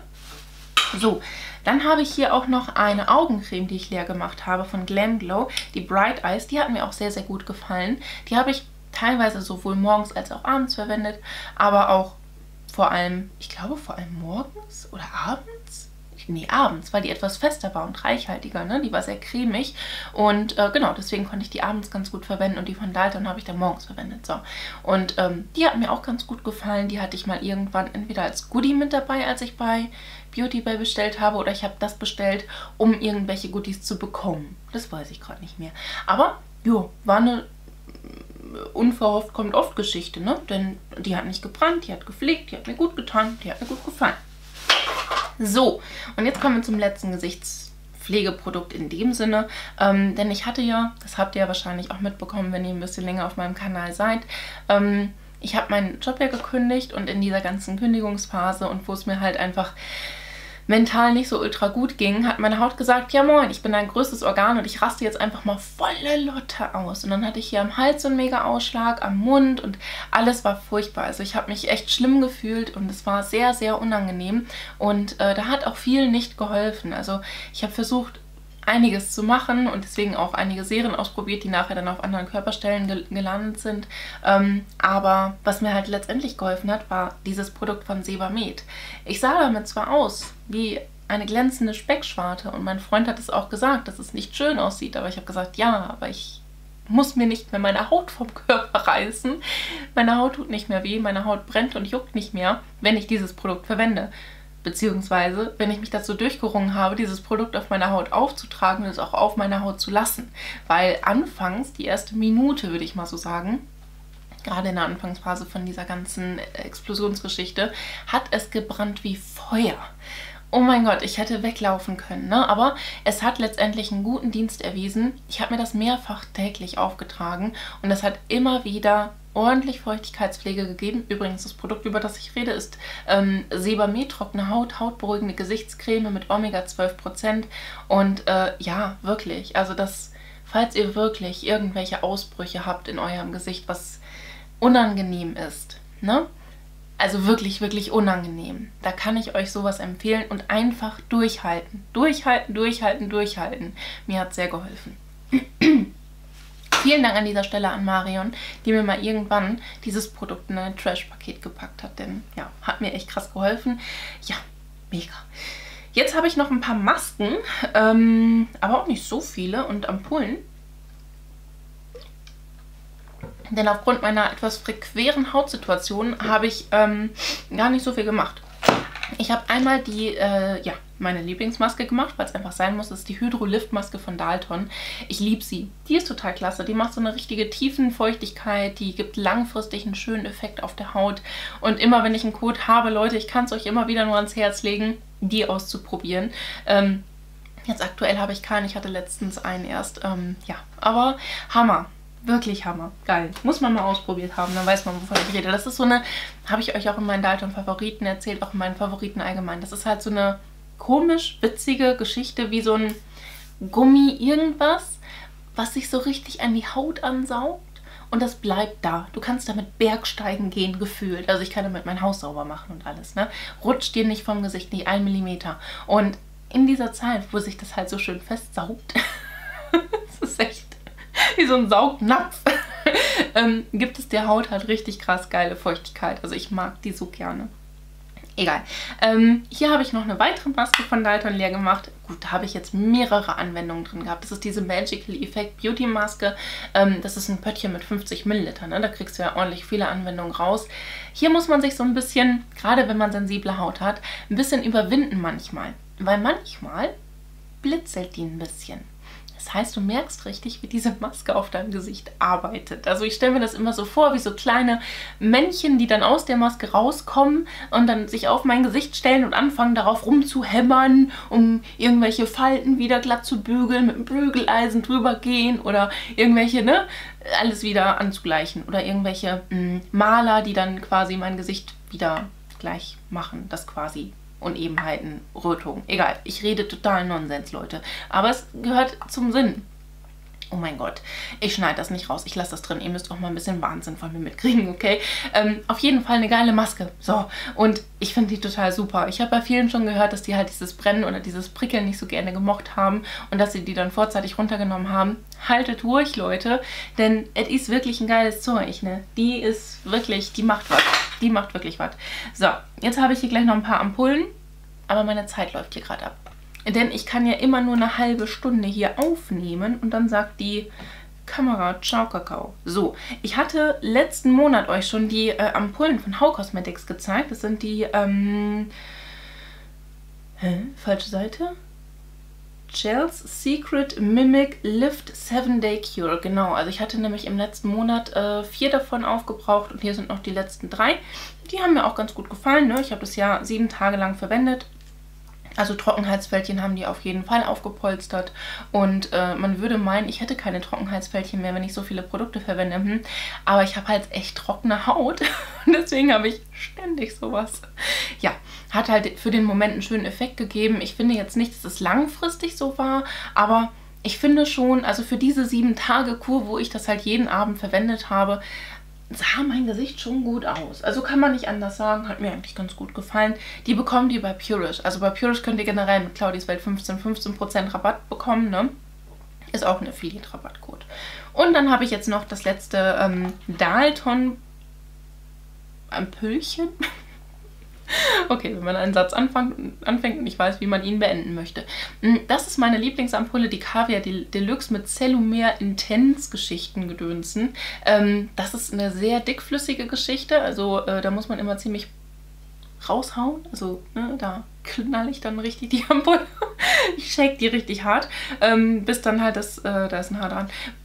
So, dann habe ich hier auch noch eine Augencreme, die ich leer gemacht habe von Glam Glow, die Bright Eyes. Die hat mir auch sehr, sehr gut gefallen. Die habe ich teilweise sowohl morgens als auch abends verwendet, aber auch vor allem, ich glaube vor allem morgens oder abends? Nee, abends, weil die etwas fester war und reichhaltiger, ne? Die war sehr cremig, und äh, genau, deswegen konnte ich die abends ganz gut verwenden, und die von Dalton habe ich dann morgens verwendet. So, und ähm, die hat mir auch ganz gut gefallen. Die hatte ich mal irgendwann entweder als Goodie mit dabei, als ich bei Beauty Bay bestellt habe, oder ich habe das bestellt, um irgendwelche Goodies zu bekommen. Das weiß ich gerade nicht mehr. Aber, jo, war eine unverhofft kommt oft Geschichte, ne? Denn die hat nicht gebrannt, die hat gepflegt, die hat mir gut getan, die hat mir gut gefallen. So, und jetzt kommen wir zum letzten Gesichtspflegeprodukt in dem Sinne, ähm, denn ich hatte ja, das habt ihr ja wahrscheinlich auch mitbekommen, wenn ihr ein bisschen länger auf meinem Kanal seid, ähm, ich habe meinen Job ja gekündigt, und in dieser ganzen Kündigungsphase, und wo es mir halt einfach mental nicht so ultra gut ging, hat meine Haut gesagt, ja moin, ich bin dein größtes Organ und ich raste jetzt einfach mal volle Lotte aus. Und dann hatte ich hier am Hals so einen mega Ausschlag, am Mund, und alles war furchtbar. Also ich habe mich echt schlimm gefühlt, und es war sehr, sehr unangenehm, und äh, da hat auch viel nicht geholfen. Also ich habe versucht, einiges zu machen, und deswegen auch einige Serien ausprobiert, die nachher dann auf anderen Körperstellen gel gelandet sind. Ähm, aber was mir halt letztendlich geholfen hat, war dieses Produkt von Sebamed. Ich sah damit zwar aus wie eine glänzende Speckschwarte, und mein Freund hat es auch gesagt, dass es nicht schön aussieht, aber ich habe gesagt, ja, aber ich muss mir nicht mehr meine Haut vom Körper reißen. Meine Haut tut nicht mehr weh, meine Haut brennt und juckt nicht mehr, wenn ich dieses Produkt verwende. Beziehungsweise, wenn ich mich dazu durchgerungen habe, dieses Produkt auf meiner Haut aufzutragen und es auch auf meiner Haut zu lassen. Weil anfangs, die erste Minute, würde ich mal so sagen, gerade in der Anfangsphase von dieser ganzen Explosionsgeschichte, hat es gebrannt wie Feuer. Oh mein Gott, ich hätte weglaufen können, ne? Aber es hat letztendlich einen guten Dienst erwiesen. Ich habe mir das mehrfach täglich aufgetragen und es hat immer wieder ordentlich Feuchtigkeitspflege gegeben. Übrigens, das Produkt, über das ich rede, ist ähm, Sebamed trockene Haut, hautberuhigende Gesichtscreme mit Omega zwölf Prozent. Und äh, ja, wirklich, also das, falls ihr wirklich irgendwelche Ausbrüche habt in eurem Gesicht, was unangenehm ist, ne? Also wirklich, wirklich unangenehm. Da kann ich euch sowas empfehlen und einfach durchhalten. Durchhalten, durchhalten, durchhalten. Mir hat es sehr geholfen. Vielen Dank an dieser Stelle an Marion, die mir mal irgendwann dieses Produkt in ein Trash-Paket gepackt hat. Denn ja, hat mir echt krass geholfen. Ja, mega. Jetzt habe ich noch ein paar Masken, ähm, aber auch nicht so viele und Ampullen. Denn aufgrund meiner etwas frequeren Hautsituation habe ich ähm, gar nicht so viel gemacht. Ich habe einmal die, äh, ja, meine Lieblingsmaske gemacht, weil es einfach sein muss. Das ist die Hydro-Lift-Maske von Dalton. Ich liebe sie. Die ist total klasse. Die macht so eine richtige Tiefenfeuchtigkeit. Die gibt langfristig einen schönen Effekt auf der Haut. Und immer, wenn ich einen Code habe, Leute, ich kann es euch immer wieder nur ans Herz legen, die auszuprobieren. Ähm, jetzt aktuell habe ich keinen. Ich hatte letztens einen erst. Ähm, ja, aber Hammer. Wirklich Hammer. Geil. Muss man mal ausprobiert haben, dann weiß man, wovon ich rede. Das ist so eine, habe ich euch auch in meinen Dalton-Favoriten erzählt, auch in meinen Favoriten allgemein. Das ist halt so eine komisch witzige Geschichte, wie so ein Gummi irgendwas, was sich so richtig an die Haut ansaugt und das bleibt da. Du kannst damit Bergsteigen gehen, gefühlt. Also ich kann damit mein Haus sauber machen und alles, ne? Rutscht dir nicht vom Gesicht, nicht ein Millimeter. Und in dieser Zeit, wo sich das halt so schön festsaugt, das ist echt wie so ein Saugnapf, ähm, gibt es der Haut halt richtig krass geile Feuchtigkeit. Also ich mag die so gerne. Egal. Ähm, hier habe ich noch eine weitere Maske von Dalton leer gemacht. Gut, da habe ich jetzt mehrere Anwendungen drin gehabt. Das ist diese Magical Effect Beauty Maske. Ähm, das ist ein Pöttchen mit fünfzig Milliliter. Ne? Da kriegst du ja ordentlich viele Anwendungen raus. Hier muss man sich so ein bisschen, gerade wenn man sensible Haut hat, ein bisschen überwinden manchmal. Weil manchmal blitzelt die ein bisschen. Das heißt, du merkst richtig, wie diese Maske auf deinem Gesicht arbeitet. Also ich stelle mir das immer so vor, wie so kleine Männchen, die dann aus der Maske rauskommen und dann sich auf mein Gesicht stellen und anfangen, darauf rumzuhämmern, um irgendwelche Falten wieder glatt zu bügeln, mit dem Bügeleisen drüber gehen oder irgendwelche, ne, alles wieder anzugleichen. Oder irgendwelche mh, Maler, die dann quasi mein Gesicht wieder gleich machen, das quasi Unebenheiten, Rötung. Egal, ich rede total Nonsens, Leute. Aber es gehört zum Sinn. Oh mein Gott, ich schneide das nicht raus. Ich lasse das drin. Ihr müsst auch mal ein bisschen Wahnsinn von mir mitkriegen, okay? Ähm, auf jeden Fall eine geile Maske. So, und ich finde die total super. Ich habe bei vielen schon gehört, dass die halt dieses Brennen oder dieses Prickeln nicht so gerne gemocht haben und dass sie die dann vorzeitig runtergenommen haben. Haltet ruhig, Leute, denn es ist wirklich ein geiles Zeug, ne? Die ist wirklich, die macht was. Die macht wirklich was. So, jetzt habe ich hier gleich noch ein paar Ampullen, aber meine Zeit läuft hier gerade ab. Denn ich kann ja immer nur eine halbe Stunde hier aufnehmen und dann sagt die Kamera, ciao Kakao. So, ich hatte letzten Monat euch schon die äh, Ampullen von Hau Cosmetics gezeigt. Das sind die, ähm, hä? Falsche Seite? Gels Secret Mimic Lift seven Day Cure. Genau, also ich hatte nämlich im letzten Monat äh, vier davon aufgebraucht und hier sind noch die letzten drei. Die haben mir auch ganz gut gefallen, ne? Ich habe das ja sieben Tage lang verwendet. Also Trockenheitsfältchen haben die auf jeden Fall aufgepolstert und äh, man würde meinen, ich hätte keine Trockenheitsfältchen mehr, wenn ich so viele Produkte verwende. Hm. Aber ich habe halt echt trockene Haut und deswegen habe ich ständig sowas. Ja, hat halt für den Moment einen schönen Effekt gegeben. Ich finde jetzt nicht, dass es langfristig so war, aber ich finde schon, also für diese sieben Tage Kur, wo ich das halt jeden Abend verwendet habe, sah mein Gesicht schon gut aus. Also kann man nicht anders sagen, hat mir eigentlich ganz gut gefallen. Die bekommt ihr bei Purish. Also bei Purish könnt ihr generell mit Claudis Welt fünfzehn Prozent Rabatt bekommen, ne? Ist auch ein Affiliate-Rabattcode. Und dann habe ich jetzt noch das letzte ähm, Dalton Ampüllchen. Okay, wenn man einen Satz anfängt, anfängt und ich weiß, wie man ihn beenden möchte. Das ist meine Lieblingsampulle, die Caviar Deluxe mit Cellumer Intense Geschichten-Gedönsen. Ähm, das ist eine sehr dickflüssige Geschichte, also äh, da muss man immer ziemlich raushauen, also ne, da knall ich dann richtig die Ampulle. Ich shake die richtig hart, ähm, bis dann halt das, äh, da ist ein Haar dran,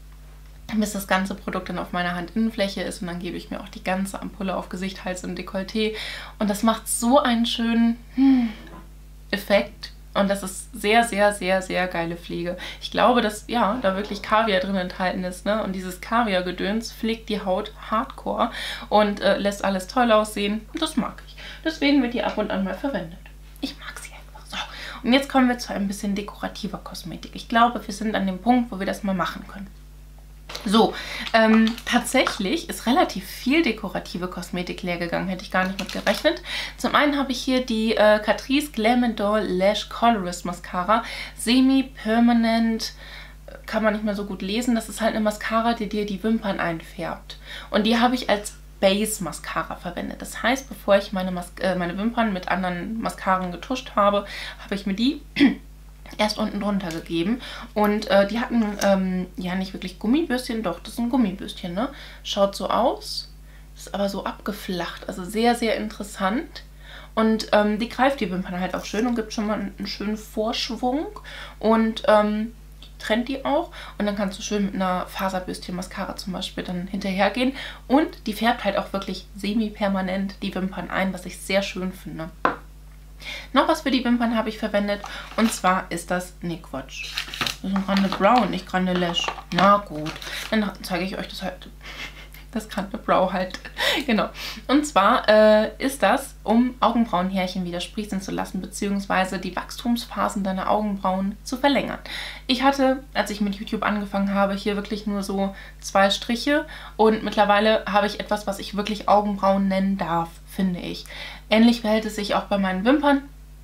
bis das ganze Produkt dann auf meiner Handinnenfläche ist und dann gebe ich mir auch die ganze Ampulle auf Gesicht, Hals und Dekolleté und das macht so einen schönen hm, Effekt. Und das ist sehr, sehr, sehr, sehr geile Pflege. Ich glaube, dass ja da wirklich Kaviar drin enthalten ist, ne? Und dieses Kaviar-Gedöns pflegt die Haut hardcore und äh, lässt alles toll aussehen. Und das mag ich. Deswegen wird die ab und an mal verwendet. Ich mag sie einfach. So, und jetzt kommen wir zu ein bisschen dekorativer Kosmetik. Ich glaube, wir sind an dem Punkt, wo wir das mal machen können. So, ähm, tatsächlich ist relativ viel dekorative Kosmetik leer gegangen, hätte ich gar nicht mit gerechnet. Zum einen habe ich hier die äh, Catrice Glam and Doll Lash Colorist Mascara, Semi-Permanent, kann man nicht mehr so gut lesen. Das ist halt eine Mascara, die dir die Wimpern einfärbt. Und die habe ich als Base Mascara verwendet. Das heißt, bevor ich meine, Mas äh, meine Wimpern mit anderen Mascaren getuscht habe, habe ich mir die erst unten drunter gegeben und äh, die hatten ähm, ja nicht wirklich Gummibürstchen, doch, das ist ein Gummibürstchen, ne? Schaut so aus, ist aber so abgeflacht, also sehr, sehr interessant und ähm, die greift die Wimpern halt auch schön und gibt schon mal einen schönen Vorschwung und ähm, trennt die auch und dann kannst du schön mit einer Faserbürstchen-Mascara zum Beispiel dann hinterhergehen und die färbt halt auch wirklich semi-permanent die Wimpern ein, was ich sehr schön finde. Noch was für die Wimpern habe ich verwendet und zwar ist das Nick Watch. Das ist ein Grande Brow, nicht Grande Lash. Na gut, dann zeige ich euch das halt. Das Grande Brow halt. Genau. Und zwar äh, ist das, um Augenbrauenhärchen wieder sprießen zu lassen, beziehungsweise die Wachstumsphasen deiner Augenbrauen zu verlängern. Ich hatte, als ich mit YouTube angefangen habe, hier wirklich nur so zwei Striche und mittlerweile habe ich etwas, was ich wirklich Augenbrauen nennen darf, finde ich. Ähnlich verhält es sich auch bei meinen Wimpern.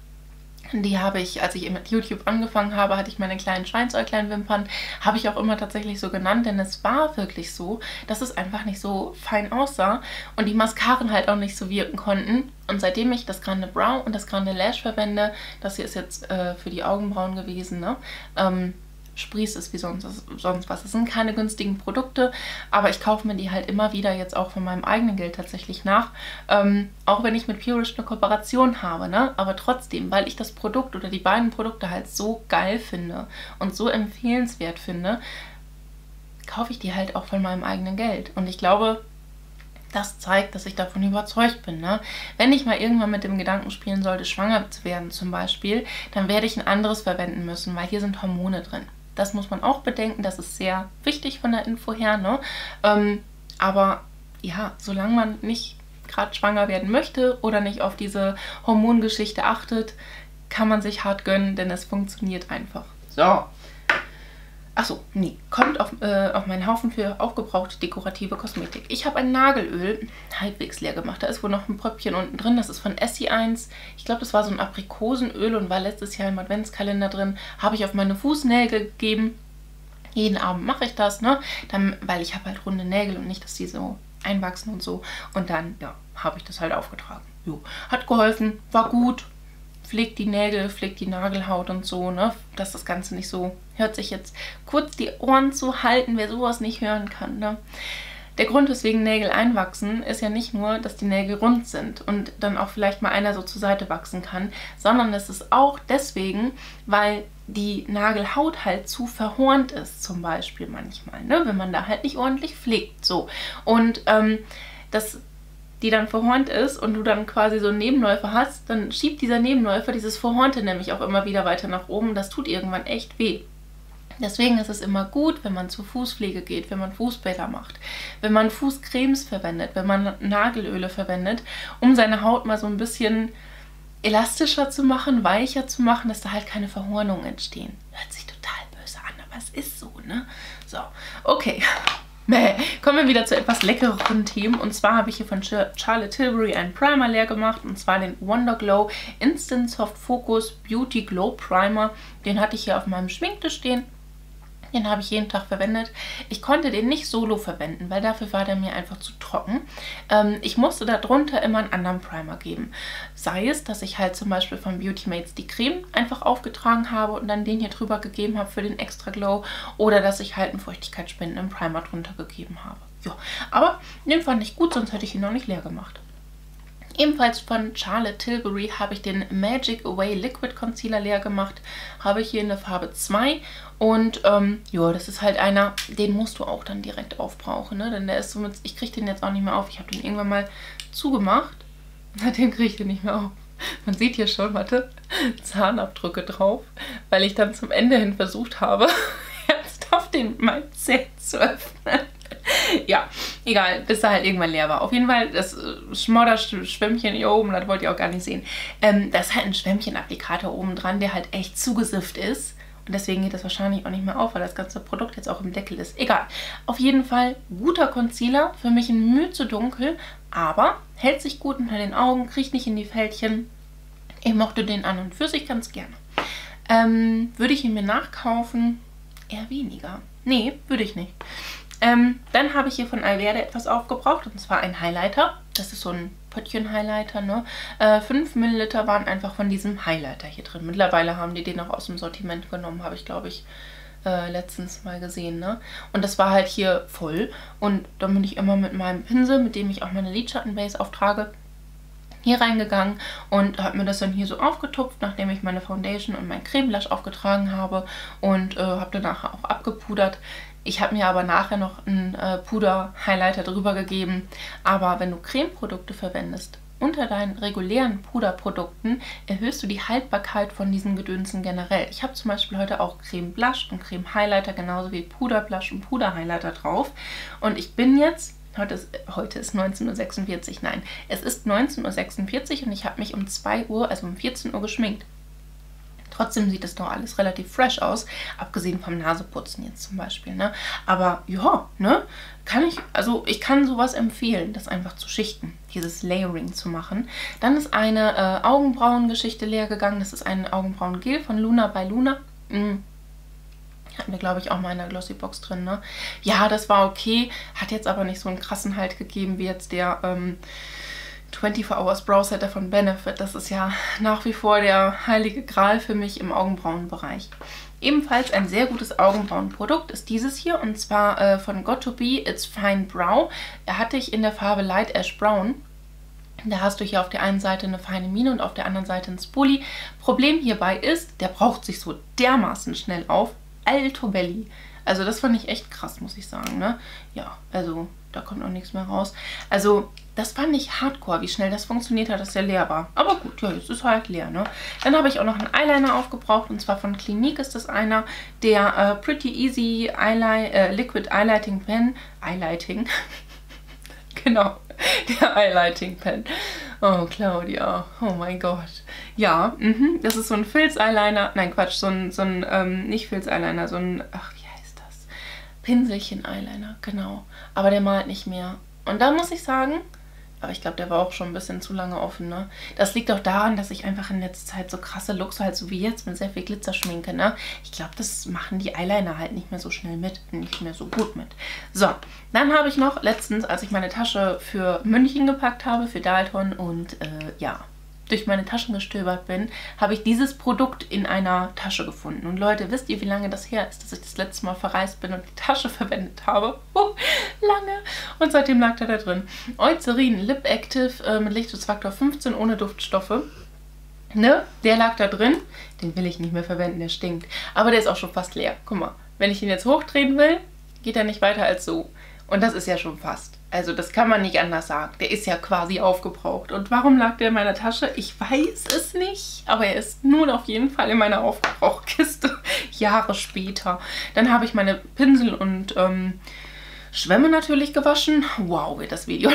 Die habe ich, als ich mit YouTube angefangen habe, hatte ich meine kleinen Schweinsäuglein-Wimpern. Habe ich auch immer tatsächlich so genannt, denn es war wirklich so, dass es einfach nicht so fein aussah und die Mascaren halt auch nicht so wirken konnten. Und seitdem ich das Grande Brow und das Grande Lash verwende, das hier ist jetzt äh, für die Augenbrauen gewesen, ne? Ähm, sprießt es wie sonst, sonst was. Es sind keine günstigen Produkte, aber ich kaufe mir die halt immer wieder jetzt auch von meinem eigenen Geld tatsächlich nach. Ähm, auch wenn ich mit Purish eine Kooperation habe, ne? Aber trotzdem, weil ich das Produkt oder die beiden Produkte halt so geil finde und so empfehlenswert finde, kaufe ich die halt auch von meinem eigenen Geld. Und ich glaube, das zeigt, dass ich davon überzeugt bin. Ne? Wenn ich mal irgendwann mit dem Gedanken spielen sollte, schwanger zu werden zum Beispiel, dann werde ich ein anderes verwenden müssen, weil hier sind Hormone drin. Das muss man auch bedenken, das ist sehr wichtig von der Info her. Ne? Ähm, aber ja, solange man nicht gerade schwanger werden möchte oder nicht auf diese Hormongeschichte achtet, kann man sich hart gönnen, denn es funktioniert einfach. So. Achso, nee, kommt auf, äh, auf meinen Haufen für aufgebrauchte dekorative Kosmetik. Ich habe ein Nagelöl halbwegs leer gemacht. Da ist wohl noch ein Pröppchen unten drin. Das ist von Essie eins. Ich glaube, das war so ein Aprikosenöl und war letztes Jahr im Adventskalender drin. Habe ich auf meine Fußnägel gegeben. Jeden Abend mache ich das, ne? Dann, weil ich habe halt runde Nägel und nicht, dass die so einwachsen und so. Und dann, ja, habe ich das halt aufgetragen. Jo. Hat geholfen, war gut. Pflegt die Nägel, pflegt die Nagelhaut und so, ne? Dass das Ganze nicht so, hört sich jetzt kurz die Ohren zu halten, wer sowas nicht hören kann, ne? Der Grund, weswegen Nägel einwachsen, ist ja nicht nur, dass die Nägel rund sind und dann auch vielleicht mal einer so zur Seite wachsen kann, sondern es ist auch deswegen, weil die Nagelhaut halt zu verhornt ist, zum Beispiel manchmal, ne? Wenn man da halt nicht ordentlich pflegt, so. Und ähm, das die dann verhornt ist und du dann quasi so einen Nebenläufer hast, dann schiebt dieser Nebenläufer dieses Verhornte nämlich auch immer wieder weiter nach oben. Das tut irgendwann echt weh. Deswegen ist es immer gut, wenn man zur Fußpflege geht, wenn man Fußbäder macht, wenn man Fußcremes verwendet, wenn man Nagelöle verwendet, um seine Haut mal so ein bisschen elastischer zu machen, weicher zu machen, dass da halt keine Verhornungen entstehen. Hört sich total böse an, aber es ist so, ne? So, okay. Kommen wir wieder zu etwas leckereren Themen. Und zwar habe ich hier von Charlotte Tilbury einen Primer leer gemacht. Und zwar den Wonder Glow Instant Soft Focus Beauty Glow Primer. Den hatte ich hier auf meinem Schminktisch stehen. Den habe ich jeden Tag verwendet. Ich konnte den nicht solo verwenden, weil dafür war der mir einfach zu trocken. Ähm, ich musste darunter immer einen anderen Primer geben. Sei es, dass ich halt zum Beispiel von Beauty Mates die Creme einfach aufgetragen habe und dann den hier drüber gegeben habe für den Extra Glow. Oder dass ich halt einen feuchtigkeitsspendenden Primer drunter gegeben habe. Ja, aber den fand ich gut, sonst hätte ich ihn noch nicht leer gemacht. Ebenfalls von Charlotte Tilbury habe ich den Magic Away Liquid Concealer leer gemacht. Habe ich hier in der Farbe zwei. Und ähm, ja, das ist halt einer, den musst du auch dann direkt aufbrauchen, ne? Denn der ist somit, ich kriege den jetzt auch nicht mehr auf. Ich habe den irgendwann mal zugemacht. Seitdem kriege ich den nicht mehr auf. Man sieht hier schon, warte, Zahnabdrücke drauf, weil ich dann zum Ende hin versucht habe, ernsthaft den mein Zähnen zu öffnen. Ja, egal, bis er halt irgendwann leer war. Auf jeden Fall, das Schmodder-Schwämmchen hier oben, das wollt ihr auch gar nicht sehen. Ähm, da ist halt ein Schwämmchen-Applikator oben dran, der halt echt zugesifft ist. Und deswegen geht das wahrscheinlich auch nicht mehr auf, weil das ganze Produkt jetzt auch im Deckel ist. Egal. Auf jeden Fall guter Concealer. Für mich ein Mühe zu dunkel, aber hält sich gut unter den Augen, kriecht nicht in die Fältchen. Ich mochte den an und für sich ganz gerne. Ähm, würde ich ihn mir nachkaufen? Eher weniger. Nee, würde ich nicht. Ähm, dann habe ich hier von Alverde etwas aufgebraucht, und zwar ein Highlighter. Das ist so ein Pöttchen-Highlighter, ne? Äh, fünf Milliliter waren einfach von diesem Highlighter hier drin. Mittlerweile haben die den auch aus dem Sortiment genommen, habe ich, glaube ich, äh, letztens mal gesehen, ne? Und das war halt hier voll. Und dann bin ich immer mit meinem Pinsel, mit dem ich auch meine Lidschattenbase auftrage, hier reingegangen und habe mir das dann hier so aufgetupft, nachdem ich meine Foundation und mein Creme Blush aufgetragen habe, und äh, habe danach auch abgepudert. Ich habe mir aber nachher noch einen äh, Puder-Highlighter drüber gegeben. Aber wenn du Cremeprodukte verwendest, unter deinen regulären Puderprodukten erhöhst du die Haltbarkeit von diesen Gedönsen generell. Ich habe zum Beispiel heute auch Creme Blush und Creme Highlighter, genauso wie Puder Blush und Puder Highlighter drauf. Und ich bin jetzt, heute ist, heute ist neunzehn Uhr sechsundvierzig, nein, es ist neunzehn Uhr sechsundvierzig und ich habe mich um zwei Uhr, also um vierzehn Uhr geschminkt. Trotzdem sieht es noch alles relativ fresh aus, abgesehen vom Naseputzen jetzt zum Beispiel, ne? Aber ja, ne? Kann ich, also ich kann sowas empfehlen, das einfach zu schichten, dieses Layering zu machen. Dann ist eine äh, Augenbrauengeschichte leer gegangen. Das ist ein Augenbrauengel von Luna by Luna. Mm. Hatten wir, glaube ich, auch mal in der Glossybox drin, ne? Ja, das war okay, hat jetzt aber nicht so einen krassen Halt gegeben wie jetzt der ähm, vierundzwanzig Hours Brow Setter von Benefit. Das ist ja nach wie vor der heilige Gral für mich im Augenbrauenbereich. Ebenfalls ein sehr gutes Augenbrauenprodukt ist dieses hier, und zwar äh, von Got to Be It's Fine Brow. Er hatte ich in der Farbe Light Ash Brown. Da hast du hier auf der einen Seite eine feine Mine und auf der anderen Seite ein Spoolie. Problem hierbei ist, der braucht sich so dermaßen schnell auf. Alto Belly. Also das fand ich echt krass, muss ich sagen, ne? Ja, also da kommt auch nichts mehr raus. Also das fand ich hardcore, wie schnell das funktioniert hat, dass der leer war. Aber gut, ja, jetzt ist halt leer, ne? Dann habe ich auch noch einen Eyeliner aufgebraucht, und zwar von Clinique ist das einer, der äh, Pretty Easy Eyeli äh, Liquid Eyelighting Pen. Eyelighting. Genau, der Eyelighting Pen. Oh, Claudia, oh mein Gott. Ja, mh, das ist so ein Filz-Eyeliner. Nein, Quatsch, so ein, so ein ähm, nicht Filz-Eyeliner, so ein, ach, wie heißt das? Pinselchen-Eyeliner, genau. Aber der malt nicht mehr. Und da muss ich sagen, aber ich glaube, der war auch schon ein bisschen zu lange offen, ne? Das liegt auch daran, dass ich einfach in letzter Zeit so krasse Looks, halt so wie jetzt, mit sehr viel Glitzerschminke, ne? Ich glaube, das machen die Eyeliner halt nicht mehr so schnell mit, nicht mehr so gut mit. So, dann habe ich noch letztens, als ich meine Tasche für München gepackt habe, für Dalton, und äh, ja, durch meine Taschen gestöbert bin, habe ich dieses Produkt in einer Tasche gefunden. Und Leute, wisst ihr, wie lange das her ist, dass ich das letzte Mal verreist bin und die Tasche verwendet habe? Uh, lange. Und seitdem lag der da drin. Eucerin Lip Active äh, mit Lichtschutzfaktor fünfzehn ohne Duftstoffe. Ne? Der lag da drin. Den will ich nicht mehr verwenden, der stinkt. Aber der ist auch schon fast leer. Guck mal, wenn ich ihn jetzt hochdrehen will, geht er nicht weiter als so. Und das ist ja schon fast. Also das kann man nicht anders sagen. Der ist ja quasi aufgebraucht. Und warum lag der in meiner Tasche? Ich weiß es nicht. Aber er ist nun auf jeden Fall in meiner Aufgebrauchtkiste. Jahre später. Dann habe ich meine Pinsel und ähm, Schwämme natürlich gewaschen. Wow, wird das Video lang.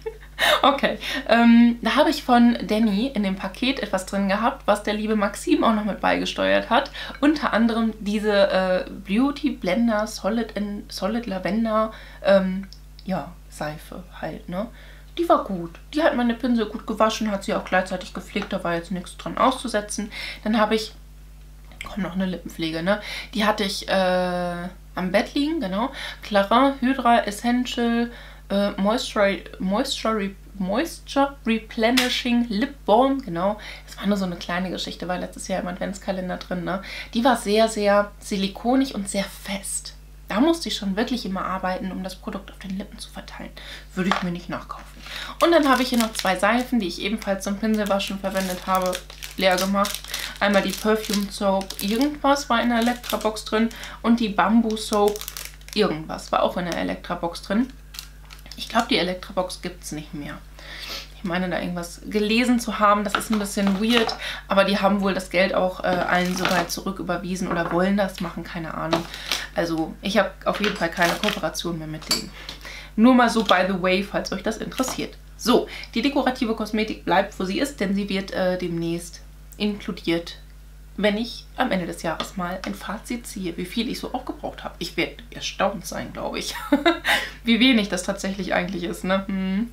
Okay, ähm, da habe ich von Danny in dem Paket etwas drin gehabt, was der liebe Maxim auch noch mit beigesteuert hat. Unter anderem diese äh, Beauty Blender Solid, in, Solid Lavender, ähm, ja, Seife halt, ne? Die war gut. Die hat meine Pinsel gut gewaschen, hat sie auch gleichzeitig gepflegt, da war jetzt nichts dran auszusetzen. Dann habe ich, komm, noch eine Lippenpflege, ne? Die hatte ich äh, am Bett liegen, genau. Clarins Hydra Essential äh, Moisture, Moisture, Moisture Replenishing Lip Balm, genau. Das war nur so eine kleine Geschichte, war letztes Jahr im Adventskalender drin, ne? Die war sehr, sehr silikonig und sehr fest. Da musste ich schon wirklich immer arbeiten, um das Produkt auf den Lippen zu verteilen. Würde ich mir nicht nachkaufen. Und dann habe ich hier noch zwei Seifen, die ich ebenfalls zum Pinselwaschen verwendet habe, leer gemacht. Einmal die Perfume Soap, irgendwas war in der Elektra-Box drin. Und die Bamboo Soap, irgendwas war auch in der Elektra-Box drin. Ich glaube, die Elektra-Box gibt es nicht mehr. Ich meine, da irgendwas gelesen zu haben. Das ist ein bisschen weird. Aber die haben wohl das Geld auch äh, allen soweit zurücküberwiesen oder wollen das machen. Keine Ahnung. Also ich habe auf jeden Fall keine Kooperation mehr mit denen. Nur mal so by the way, falls euch das interessiert. So, die dekorative Kosmetik bleibt, wo sie ist, denn sie wird äh, demnächst inkludiert, wenn ich am Ende des Jahres mal ein Fazit ziehe, wie viel ich so aufgebraucht habe. Ich werde erstaunt sein, glaube ich. Wie wenig das tatsächlich eigentlich ist, ne? Hm.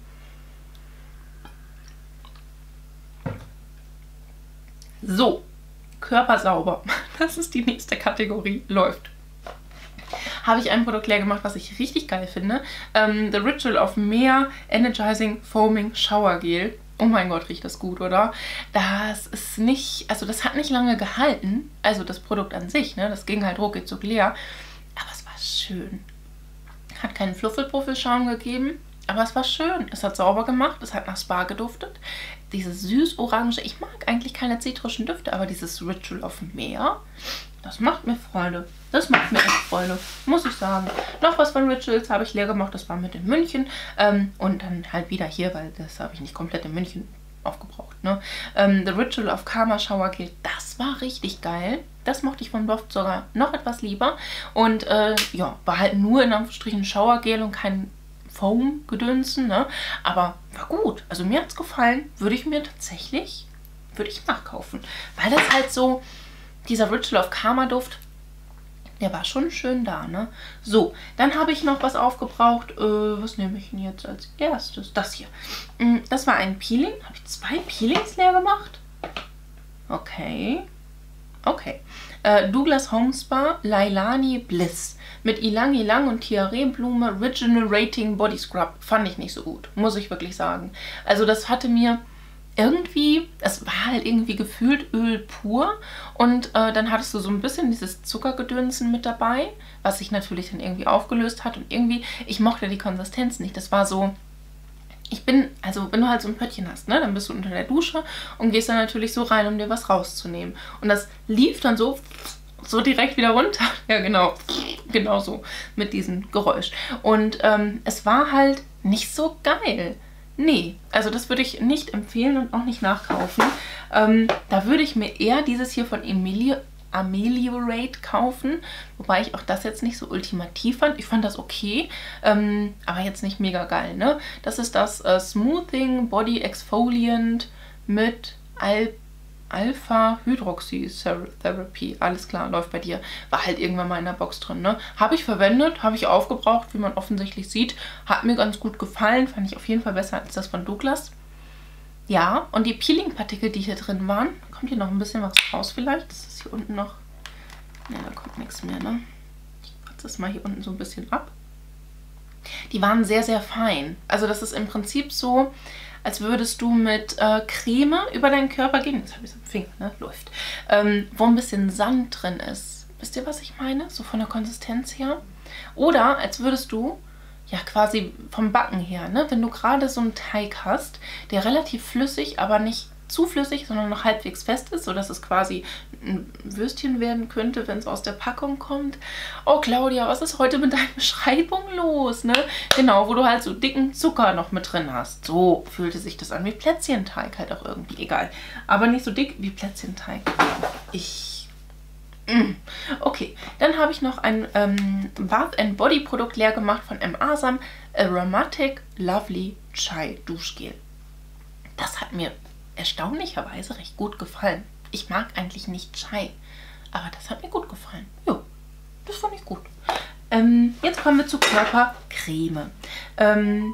So, Körper sauber. Das ist die nächste Kategorie. Läuft. Habe ich ein Produkt leer gemacht, was ich richtig geil finde. Ähm, The Ritual of Mehr Energizing Foaming Shower Gel. Oh mein Gott, riecht das gut, oder? Das ist nicht, also das hat nicht lange gehalten. Also das Produkt an sich, ne? Das ging halt ruckzuck leer. Aber es war schön. Hat keinen Fluffelpuffelschaum gegeben. Aber es war schön. Es hat sauber gemacht. Es hat nach Spa geduftet. Dieses süß-orange. Ich mag eigentlich keine zitrischen Düfte, aber dieses Ritual of Meer, das macht mir Freude. Das macht mir echt Freude, muss ich sagen. Noch was von Rituals habe ich leer gemacht. Das war mit in München. Ähm, und dann halt wieder hier, weil das habe ich nicht komplett in München aufgebraucht. Ne? Ähm, The Ritual of Karma Shower Gel. Das war richtig geil. Das mochte ich vom Duft sogar noch etwas lieber. Und äh, ja, war halt nur in Anführungsstrichen Shower-Gel und kein Foam-Gedönsen, ne? Aber war gut. Also mir hat es gefallen. Würde ich mir tatsächlich, würde ich nachkaufen. Weil das halt so, dieser Ritual of Karma Duft, der war schon schön da, ne? So, dann habe ich noch was aufgebraucht. Äh, was nehme ich denn jetzt als erstes? Das hier. Das war ein Peeling. Habe ich zwei Peelings leer gemacht? Okay. Okay. Äh, Douglas Home Spa Lailani Bliss mit Ylang Ylang und Tiare-Blume Regenerating Body Scrub. Fand ich nicht so gut, muss ich wirklich sagen. Also das hatte mir irgendwie, es war halt irgendwie gefühlt Öl pur und äh, dann hattest du so ein bisschen dieses Zuckergedönsen mit dabei, was sich natürlich dann irgendwie aufgelöst hat und irgendwie, ich mochte die Konsistenz nicht. Das war so, ich bin, also wenn du halt so ein Pöttchen hast, ne, dann bist du unter der Dusche und gehst dann natürlich so rein, um dir was rauszunehmen. Und das lief dann so, so direkt wieder runter. Ja, genau, genau so mit diesem Geräusch. Und ähm, es war halt nicht so geil. Nee, also das würde ich nicht empfehlen und auch nicht nachkaufen. Ähm, da würde ich mir eher dieses hier von Emilia Ameliorate kaufen, wobei ich auch das jetzt nicht so ultimativ fand. Ich fand das okay, ähm, aber jetzt nicht mega geil, ne? Das ist das äh, Smoothing Body Exfoliant mit Al Alpha Hydroxy Therapy. Alles klar, läuft bei dir. War halt irgendwann mal in der Box drin, ne? Habe ich verwendet, habe ich aufgebraucht, wie man offensichtlich sieht. Hat mir ganz gut gefallen, fand ich auf jeden Fall besser als das von Douglas. Ja, und die Peeling-Partikel, die hier drin waren, kommt hier noch ein bisschen was raus vielleicht. Das ist hier unten noch, ne, da kommt nichts mehr, ne? Ich kratze das mal hier unten so ein bisschen ab. Die waren sehr, sehr fein. Also das ist im Prinzip so, als würdest du mit äh, Creme über deinen Körper gehen. Jetzt habe ich es am Finger, ne? Läuft. Ähm, wo ein bisschen Sand drin ist. Wisst ihr, was ich meine? So von der Konsistenz her. Oder als würdest du, ja quasi vom Backen her, ne? Wenn du gerade so einen Teig hast, der relativ flüssig, aber nicht zu flüssig, sondern noch halbwegs fest ist, sodass es quasi ein Würstchen werden könnte, wenn es aus der Packung kommt. Oh Claudia, was ist heute mit deiner Beschreibung los, ne? Genau, wo du halt so dicken Zucker noch mit drin hast. So fühlte sich das an wie Plätzchenteig halt auch irgendwie, egal. Aber nicht so dick wie Plätzchenteig. Ich... Mm. Okay, dann habe ich noch ein ähm, Bath and Body Produkt leer gemacht von M. Asam, Aromatic Lovely Chai Duschgel. Das hat mir erstaunlicherweise recht gut gefallen. Ich mag eigentlich nicht Chai, aber das hat mir gut gefallen. Jo, das fand ich gut. Ähm, jetzt kommen wir zu Körpercreme. Ähm,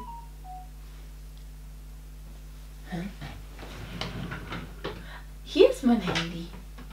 hier ist mein Handy.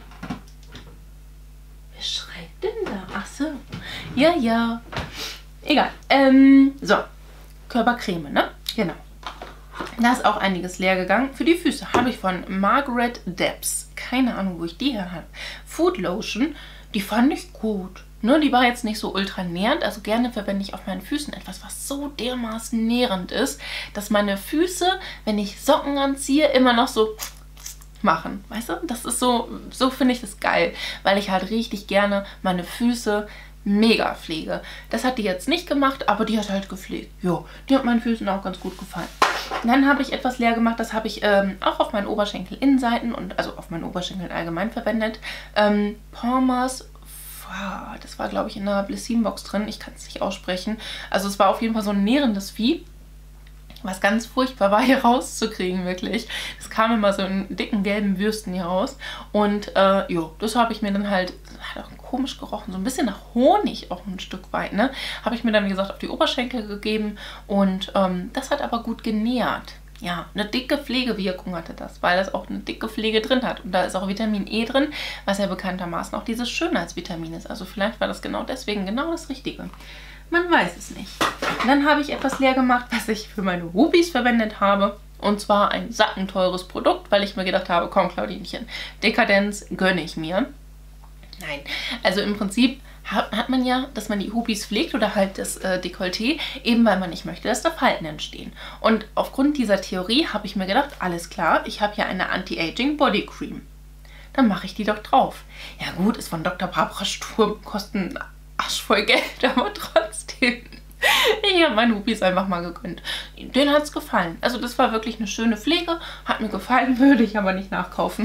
Wer schreibt denn da? Ach so. Ja, ja. Egal. Ähm, so, Körpercreme, ne? Genau. Da ist auch einiges leer gegangen. Für die Füße habe ich von Margaret Debs, keine Ahnung, wo ich die her habe, Food Lotion. Die fand ich gut. Ne, die war jetzt nicht so ultra nährend, also gerne verwende ich auf meinen Füßen etwas, was so dermaßen nährend ist, dass meine Füße, wenn ich Socken anziehe, immer noch so machen, weißt du? Das ist so, so finde ich das geil, weil ich halt richtig gerne meine Füße mega pflege. Das hat die jetzt nicht gemacht, aber die hat halt gepflegt. Jo, die hat meinen Füßen auch ganz gut gefallen. Dann habe ich etwas leer gemacht, das habe ich ähm, auch auf meinen Oberschenkel-Innenseiten und also auf meinen Oberschenkeln allgemein verwendet. Ähm, Palmer's, das war glaube ich in einer Blissin-Box drin, ich kann es nicht aussprechen. Also es war auf jeden Fall so ein nährendes Vieh, was ganz furchtbar war hier rauszukriegen, wirklich. Es kam immer so in dicken gelben Würsten hier raus. Und äh, jo, das habe ich mir dann halt, hat auch komisch gerochen, so ein bisschen nach Honig auch ein Stück weit, ne? Habe ich mir dann, wie gesagt, auf die Oberschenkel gegeben und ähm, das hat aber gut genährt. Ja, eine dicke Pflegewirkung hatte das, weil es auch eine dicke Pflege drin hat. Und da ist auch Vitamin E drin, was ja bekanntermaßen auch dieses Schönheitsvitamin ist. Also vielleicht war das genau deswegen genau das Richtige. Man weiß es nicht. Und dann habe ich etwas leer gemacht, was ich für meine Whoopies verwendet habe. Und zwar ein sackenteures Produkt, weil ich mir gedacht habe, komm Claudinchen, Dekadenz gönne ich mir. Nein, also im Prinzip hat, hat man ja, dass man die Whoopies pflegt oder halt das äh, Dekolleté, eben weil man nicht möchte, dass da Falten entstehen. Und aufgrund dieser Theorie habe ich mir gedacht, alles klar, ich habe ja eine Anti-Aging Body Cream. Dann mache ich die doch drauf. Ja gut, ist von Doktor Barbara Sturm, kosten Arsch voll Geld, aber trotzdem. Ich habe meinen Whoopies einfach mal gegönnt. Denen hat es gefallen. Also das war wirklich eine schöne Pflege. Hat mir gefallen, würde ich aber nicht nachkaufen.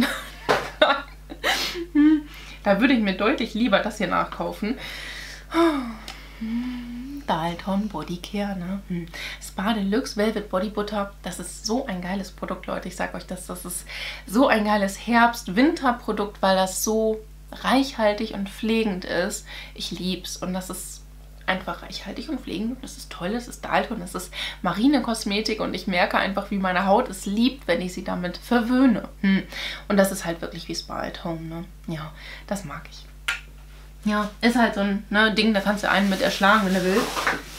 Da würde ich mir deutlich lieber das hier nachkaufen. Dalton Body Care, ne? Spa Deluxe Velvet Body Butter. Das ist so ein geiles Produkt, Leute. Ich sage euch das. Das ist so ein geiles Herbst-Winter-Produkt, weil das so reichhaltig und pflegend ist. Ich lieb's und das ist einfach reichhaltig und pflegend und das ist toll, es ist Dalton, es ist marine Kosmetik und ich merke einfach, wie meine Haut es liebt, wenn ich sie damit verwöhne. Hm. Und das ist halt wirklich wie Spa at Home, ne? Ja, das mag ich. Ja, ist halt so ein ne, Ding, da kannst du einen mit erschlagen, wenn du willst.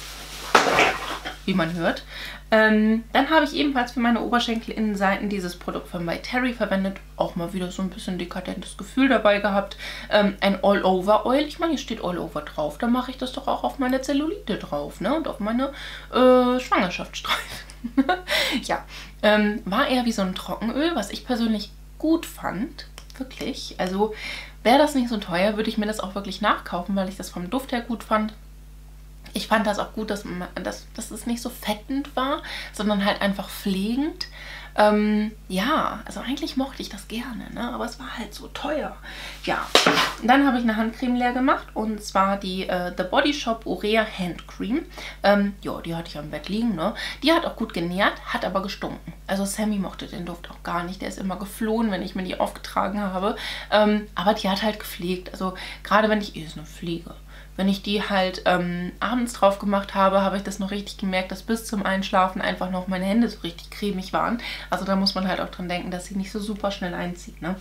Wie man hört. Ähm, dann habe ich ebenfalls für meine Oberschenkelinnenseiten dieses Produkt von By Terry verwendet. Auch mal wieder so ein bisschen dekadentes Gefühl dabei gehabt. Ähm, ein All-Over-Oil. Ich meine, hier steht All-Over drauf. Da mache ich das doch auch auf meine Zellulite drauf, ne? Und auf meine äh, Schwangerschaftsstreifen. Ja, ähm, war eher wie so ein Trockenöl, was ich persönlich gut fand. Wirklich. Also wäre das nicht so teuer, würde ich mir das auch wirklich nachkaufen, weil ich das vom Duft her gut fand. Ich fand das auch gut, dass, dass, dass es nicht so fettend war, sondern halt einfach pflegend. Ähm, ja, also eigentlich mochte ich das gerne, ne? Aber es war halt so teuer. Ja, dann habe ich eine Handcreme leer gemacht und zwar die äh, The Body Shop Urea Hand Cream. Ähm, ja, die hatte ich am Bett liegen, ne? Die hat auch gut genährt, hat aber gestunken. Also Sammy mochte den Duft auch gar nicht. Der ist immer geflohen, wenn ich mir die aufgetragen habe. Ähm, aber die hat halt gepflegt. Also gerade wenn ich, eh ist eine Fliege. Wenn ich die halt ähm, abends drauf gemacht habe, habe ich das noch richtig gemerkt, dass bis zum Einschlafen einfach noch meine Hände so richtig cremig waren. Also da muss man halt auch dran denken, dass sie nicht so super schnell einzieht, ne?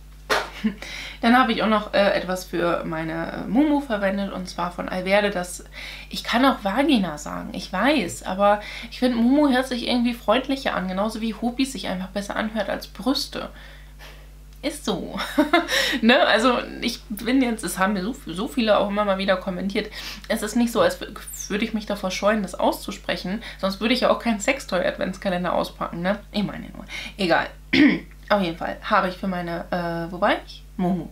Dann habe ich auch noch äh, etwas für meine äh, Mumu verwendet und zwar von Alverde. Das, ich kann auch Vagina sagen, ich weiß, aber ich finde Mumu hört sich irgendwie freundlicher an, genauso wie Whoopies sich einfach besser anhört als Brüste. Ist so. Ne? Also ich bin jetzt, es haben mir so, so viele auch immer mal wieder kommentiert, es ist nicht so, als würde ich mich davor scheuen, das auszusprechen, sonst würde ich ja auch keinen Sextoy-Adventskalender auspacken, ne? Ich meine nur. Egal. Auf jeden Fall habe ich für meine, äh, wo war ich? Mumu.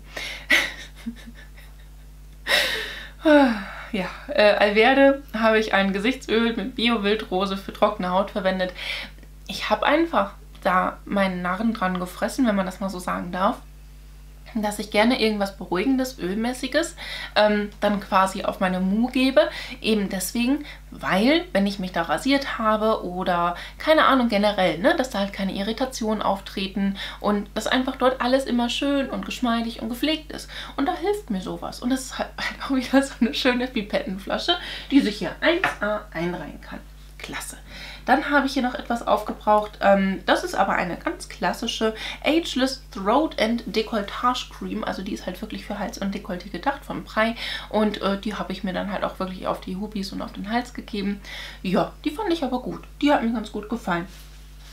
Ja, äh, Alverde habe ich ein Gesichtsöl mit Bio-Wildrose für trockene Haut verwendet. Ich habe einfach da meinen Narren dran gefressen, wenn man das mal so sagen darf, dass ich gerne irgendwas Beruhigendes, Ölmäßiges ähm, dann quasi auf meine Mumu gebe. Eben deswegen, weil, wenn ich mich da rasiert habe oder, keine Ahnung, generell, ne, dass da halt keine Irritationen auftreten und dass einfach dort alles immer schön und geschmeidig und gepflegt ist. Und da hilft mir sowas. Und das ist halt auch wieder so eine schöne Pipettenflasche, die sich hier eins a einreihen kann. Klasse. Dann habe ich hier noch etwas aufgebraucht. Ähm, das ist aber eine ganz klassische Ageless Throat and Decolletage Cream. Also die ist halt wirklich für Hals und Dekolleté gedacht von Prey. Und äh, die habe ich mir dann halt auch wirklich auf die Whoopies und auf den Hals gegeben. Ja, die fand ich aber gut. Die hat mir ganz gut gefallen.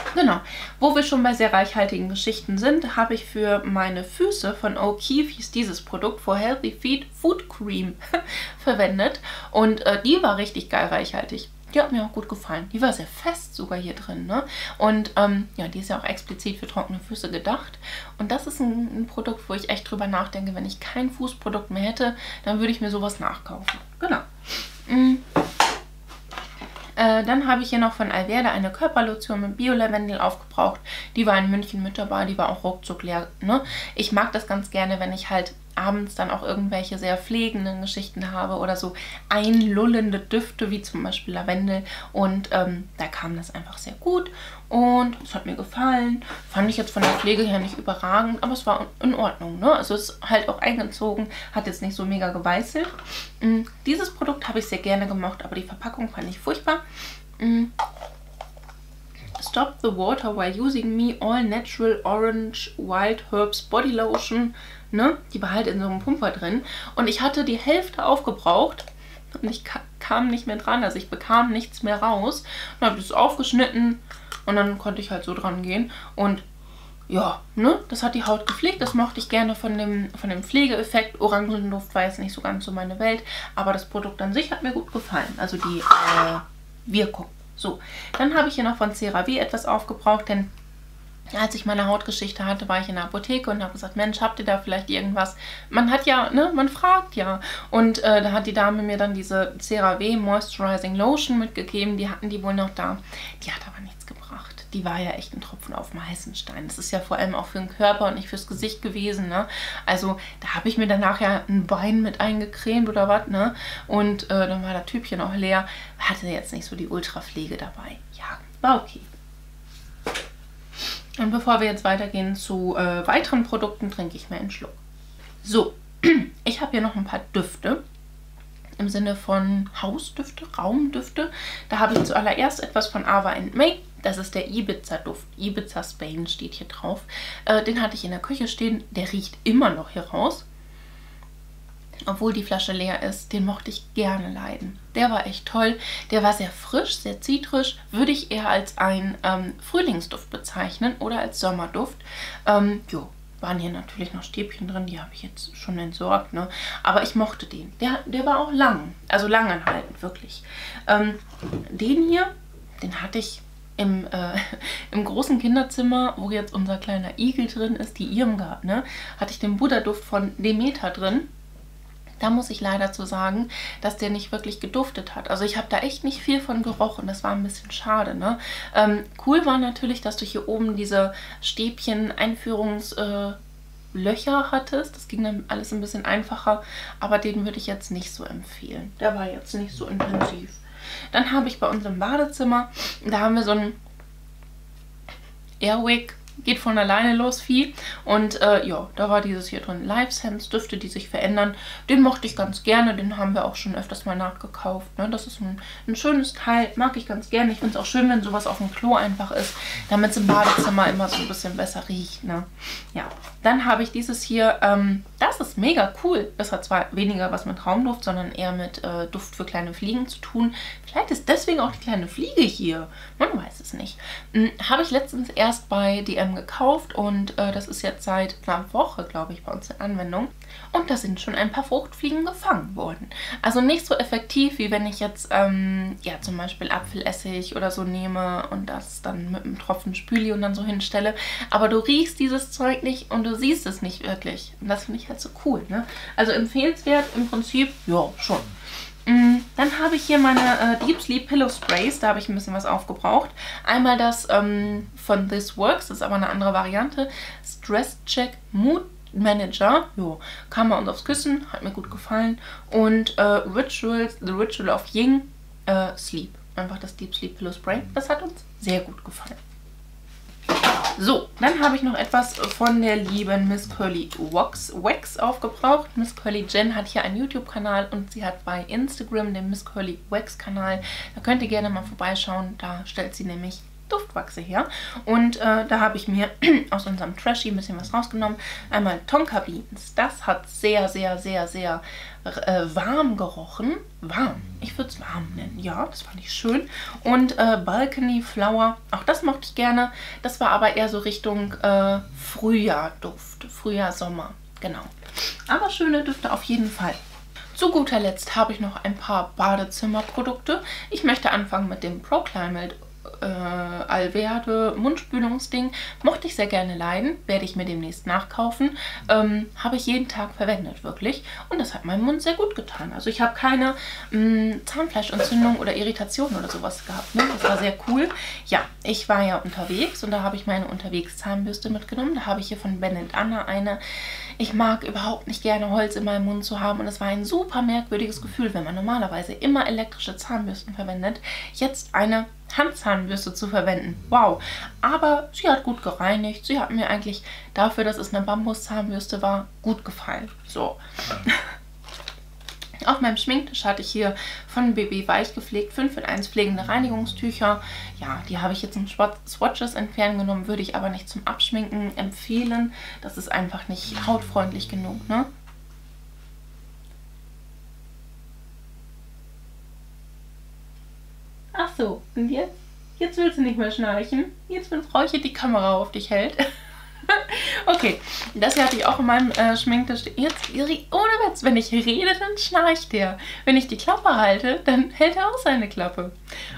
Genau, wo wir schon bei sehr reichhaltigen Geschichten sind, habe ich für meine Füße von O'Keefe hieß dieses Produkt For Healthy Feet Foot Cream verwendet und äh, die war richtig geil reichhaltig. Die hat mir auch gut gefallen. Die war sehr fest sogar hier drin, ne? Und ähm, ja, die ist ja auch explizit für trockene Füße gedacht. Und das ist ein, ein Produkt, wo ich echt drüber nachdenke, wenn ich kein Fußprodukt mehr hätte, dann würde ich mir sowas nachkaufen. Genau. Mhm. Äh, dann habe ich hier noch von Alverde eine Körperlotion mit Bio-Lavendel aufgebraucht. Die war in München mit dabei, die war auch ruckzuck leer. Ne? Ich mag das ganz gerne, wenn ich halt abends dann auch irgendwelche sehr pflegenden Geschichten habe oder so einlullende Düfte, wie zum Beispiel Lavendel. Und ähm, da kam das einfach sehr gut und es hat mir gefallen. Fand ich jetzt von der Pflege her nicht überragend, aber es war in Ordnung. Ne? Also es ist halt auch eingezogen, hat jetzt nicht so mega geweißelt. Mhm. Dieses Produkt habe ich sehr gerne gemocht, aber die Verpackung fand ich furchtbar. Mhm. Stop the water while using me all natural orange wild herbs body lotion. Ne? Die war halt in so einem Pumper drin. Und ich hatte die Hälfte aufgebraucht und ich ka kam nicht mehr dran. Also ich bekam nichts mehr raus. Dann habe ich das aufgeschnitten und dann konnte ich halt so dran gehen. Und ja, ne? Das hat die Haut gepflegt. Das mochte ich gerne von dem, von dem Pflegeeffekt. Orangenduft war jetzt nicht so ganz so meine Welt. Aber das Produkt an sich hat mir gut gefallen. Also die äh, Wirkung. So, dann habe ich hier noch von CeraVe etwas aufgebraucht, denn als ich meine Hautgeschichte hatte, war ich in der Apotheke und habe gesagt, Mensch, habt ihr da vielleicht irgendwas? Man hat ja, ne, man fragt ja. Und äh, da hat die Dame mir dann diese CeraVe Moisturizing Lotion mitgegeben, die hatten die wohl noch da. Die hat aber nichts gebracht. Die war ja echt ein Tropfen auf dem heißen Stein. Das ist ja vor allem auch für den Körper und nicht fürs Gesicht gewesen, ne? Also da habe ich mir danach ja ein Bein mit eingecremt oder was, ne? Und äh, dann war das Tübchen auch leer. Hatte jetzt nicht so die Ultrapflege dabei. Ja, war okay. Und bevor wir jetzt weitergehen zu äh, weiteren Produkten, trinke ich mir einen Schluck. So, ich habe hier noch ein paar Düfte. Im Sinne von Hausdüfte, Raumdüfte. Da habe ich zuallererst etwas von Ava and May. Das ist der Ibiza-Duft. Ibiza Spain steht hier drauf. Äh, den hatte ich in der Küche stehen. Der riecht immer noch hier raus. Obwohl die Flasche leer ist, den mochte ich gerne leiden. Der war echt toll. Der war sehr frisch, sehr zitrisch. Würde ich eher als ein ähm, Frühlingsduft bezeichnen oder als Sommerduft. Ähm, jo, waren hier natürlich noch Stäbchen drin. Die habe ich jetzt schon entsorgt, ne? Aber ich mochte den. Der, der war auch lang. Also langanhaltend, wirklich. Ähm, den hier, den hatte ich im, äh, im großen Kinderzimmer, wo jetzt unser kleiner Igel drin ist, die Irmgard, ne? Hatte ich den Buddha-Duft von Demeter drin. Da muss ich leider zu sagen, dass der nicht wirklich geduftet hat. Also ich habe da echt nicht viel von gerochen. Das war ein bisschen schade, ne? Ähm, cool war natürlich, dass du hier oben diese Stäbchen-Einführungslöcher äh, hattest. Das ging dann alles ein bisschen einfacher. Aber den würde ich jetzt nicht so empfehlen. Der war jetzt nicht so intensiv. Dann habe ich bei uns im Badezimmer, da haben wir so einen Airwick. Geht von alleine los, Vieh. Und äh, ja, da war dieses hier drin. Life Sense, Düfte, die sich verändern. Den mochte ich ganz gerne. Den haben wir auch schon öfters mal nachgekauft. Ne? Das ist ein, ein schönes Teil. Mag ich ganz gerne. Ich finde es auch schön, wenn sowas auf dem Klo einfach ist. Damit es im Badezimmer immer so ein bisschen besser riecht. Ne? Ja, dann habe ich dieses hier. Ähm, das ist mega cool. Das hat zwar weniger was mit Raumduft, sondern eher mit äh, Duft für kleine Fliegen zu tun. Vielleicht ist deswegen auch die kleine Fliege hier. Man weiß es nicht. Hm, habe ich letztens erst bei D M gekauft und äh, das ist jetzt seit einer Woche, glaube ich, bei uns in Anwendung. Und da sind schon ein paar Fruchtfliegen gefangen worden. Also nicht so effektiv, wie wenn ich jetzt ähm, ja zum Beispiel Apfelessig oder so nehme und das dann mit einem Tropfen Spüli und dann so hinstelle. Aber du riechst dieses Zeug nicht und du siehst es nicht wirklich. Und das finde ich halt so cool, ne? Also empfehlenswert im Prinzip, ja, schon. Dann habe ich hier meine äh, Deep Sleep Pillow Sprays. Da habe ich ein bisschen was aufgebraucht. Einmal das ähm, von This Works. Das ist aber eine andere Variante. Stress Check Mood Manager. Jo, kam bei uns aufs Kissen. Hat mir gut gefallen. Und äh, Rituals, The Ritual of Ying äh, Sleep. Einfach das Deep Sleep Pillow Spray. Das hat uns sehr gut gefallen. So, dann habe ich noch etwas von der lieben Miss Curly Wax, Wax aufgebraucht. Miss Curly Jen hat hier einen YouTube-Kanal und sie hat bei Instagram den Miss Curly Wax-Kanal. Da könnt ihr gerne mal vorbeischauen. Da stellt sie nämlich Duftwachse her. Und äh, da habe ich mir aus unserem Trashy ein bisschen was rausgenommen. Einmal Tonka Beans. Das hat sehr, sehr, sehr, sehr äh, warm gerochen. Warm. Ich würde es warm nennen. Ja, das fand ich schön. Und äh, Balcony Flower. Auch das mochte ich gerne. Das war aber eher so Richtung äh, Frühjahr-Duft. Frühjahr, Sommer. Genau. Aber schöne Düfte auf jeden Fall. Zu guter Letzt habe ich noch ein paar Badezimmerprodukte. Ich möchte anfangen mit dem ProClimate äh, Alverde Mundspülungsding. Mochte ich sehr gerne leiden, werde ich mir demnächst nachkaufen. Ähm, habe ich jeden Tag verwendet, wirklich. Und das hat meinem Mund sehr gut getan. Also ich habe keine mh, Zahnfleischentzündung oder Irritation oder sowas gehabt. Ne? Das war sehr cool. Ja, ich war ja unterwegs und da habe ich meine Unterwegs-Zahnbürste mitgenommen. Da habe ich hier von Ben and Anna eine. Ich mag überhaupt nicht gerne Holz in meinem Mund zu haben und es war ein super merkwürdiges Gefühl, wenn man normalerweise immer elektrische Zahnbürsten verwendet, jetzt eine Handzahnbürste zu verwenden. Wow, aber sie hat gut gereinigt. Sie hat mir eigentlich dafür, dass es eine Bambuszahnbürste war, gut gefallen. So. Auf meinem Schminktisch hatte ich hier von B B Weich gepflegt fünf in eins pflegende Reinigungstücher. Ja, die habe ich jetzt zum Swatches entfernen genommen, würde ich aber nicht zum Abschminken empfehlen. Das ist einfach nicht hautfreundlich genug, ne? Ach so, und jetzt? Jetzt willst du nicht mehr schnarchen? Jetzt, wenn Frau hier die Kamera auf dich hält. Okay, das hier hatte ich auch in meinem äh, Schminktisch. Jetzt, ohne Witz, wenn ich rede, dann schnarcht der. Wenn ich die Klappe halte, dann hält er auch seine Klappe.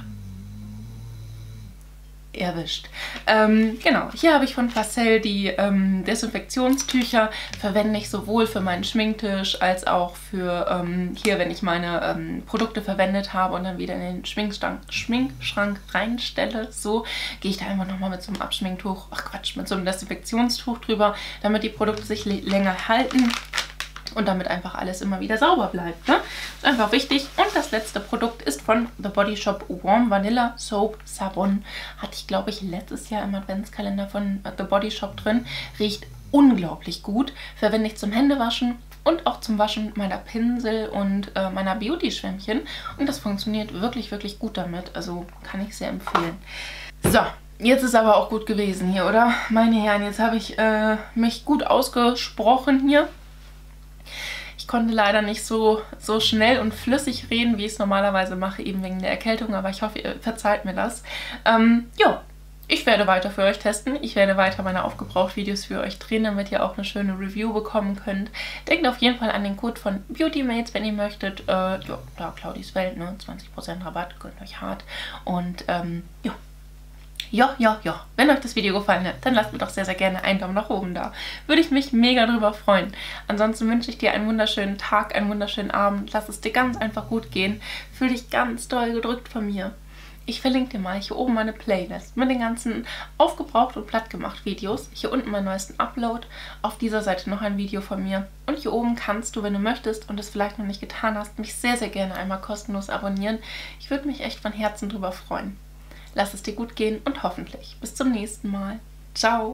Erwischt. Ähm, genau, hier habe ich von Facel die ähm, Desinfektionstücher. Verwende ich sowohl für meinen Schminktisch als auch für ähm, hier, wenn ich meine ähm, Produkte verwendet habe und dann wieder in den Schminkschrank, Schminkschrank reinstelle. So gehe ich da einfach nochmal mit so einem Abschminktuch, ach Quatsch, mit so einem Desinfektionstuch drüber, damit die Produkte sich länger halten. Und damit einfach alles immer wieder sauber bleibt. Ne? Ist einfach wichtig. Und das letzte Produkt ist von The Body Shop Warm Vanilla Soap Sabon. Hatte ich, glaube ich, letztes Jahr im Adventskalender von The Body Shop drin. Riecht unglaublich gut. Verwende ich zum Händewaschen und auch zum Waschen meiner Pinsel und äh, meiner Beauty-Schwämmchen. Und das funktioniert wirklich, wirklich gut damit. Also kann ich sehr empfehlen. So. Jetzt ist aber auch gut gewesen hier, oder? Meine Herren, jetzt habe ich äh, mich gut ausgesprochen hier. Ich konnte leider nicht so, so schnell und flüssig reden, wie ich es normalerweise mache, eben wegen der Erkältung, aber ich hoffe, ihr verzeiht mir das. Ähm, ja, ich werde weiter für euch testen. Ich werde weiter meine Aufgebraucht-Videos für euch drehen, damit ihr auch eine schöne Review bekommen könnt. Denkt auf jeden Fall an den Code von Beautymates, wenn ihr möchtet. Äh, ja, da Claudis Welt, ne? zwanzig Prozent Rabatt, gönnt euch hart. Und, ähm, ja. Ja, ja, ja. Wenn euch das Video gefallen hat, dann lasst mir doch sehr, sehr gerne einen Daumen nach oben da. Würde ich mich mega drüber freuen. Ansonsten wünsche ich dir einen wunderschönen Tag, einen wunderschönen Abend. Lass es dir ganz einfach gut gehen. Fühl dich ganz doll gedrückt von mir. Ich verlinke dir mal hier oben meine Playlist mit den ganzen aufgebraucht und plattgemacht Videos. Hier unten meinen neuesten Upload. Auf dieser Seite noch ein Video von mir. Und hier oben kannst du, wenn du möchtest und es vielleicht noch nicht getan hast, mich sehr, sehr gerne einmal kostenlos abonnieren. Ich würde mich echt von Herzen drüber freuen. Lass es dir gut gehen und hoffentlich bis zum nächsten Mal. Ciao!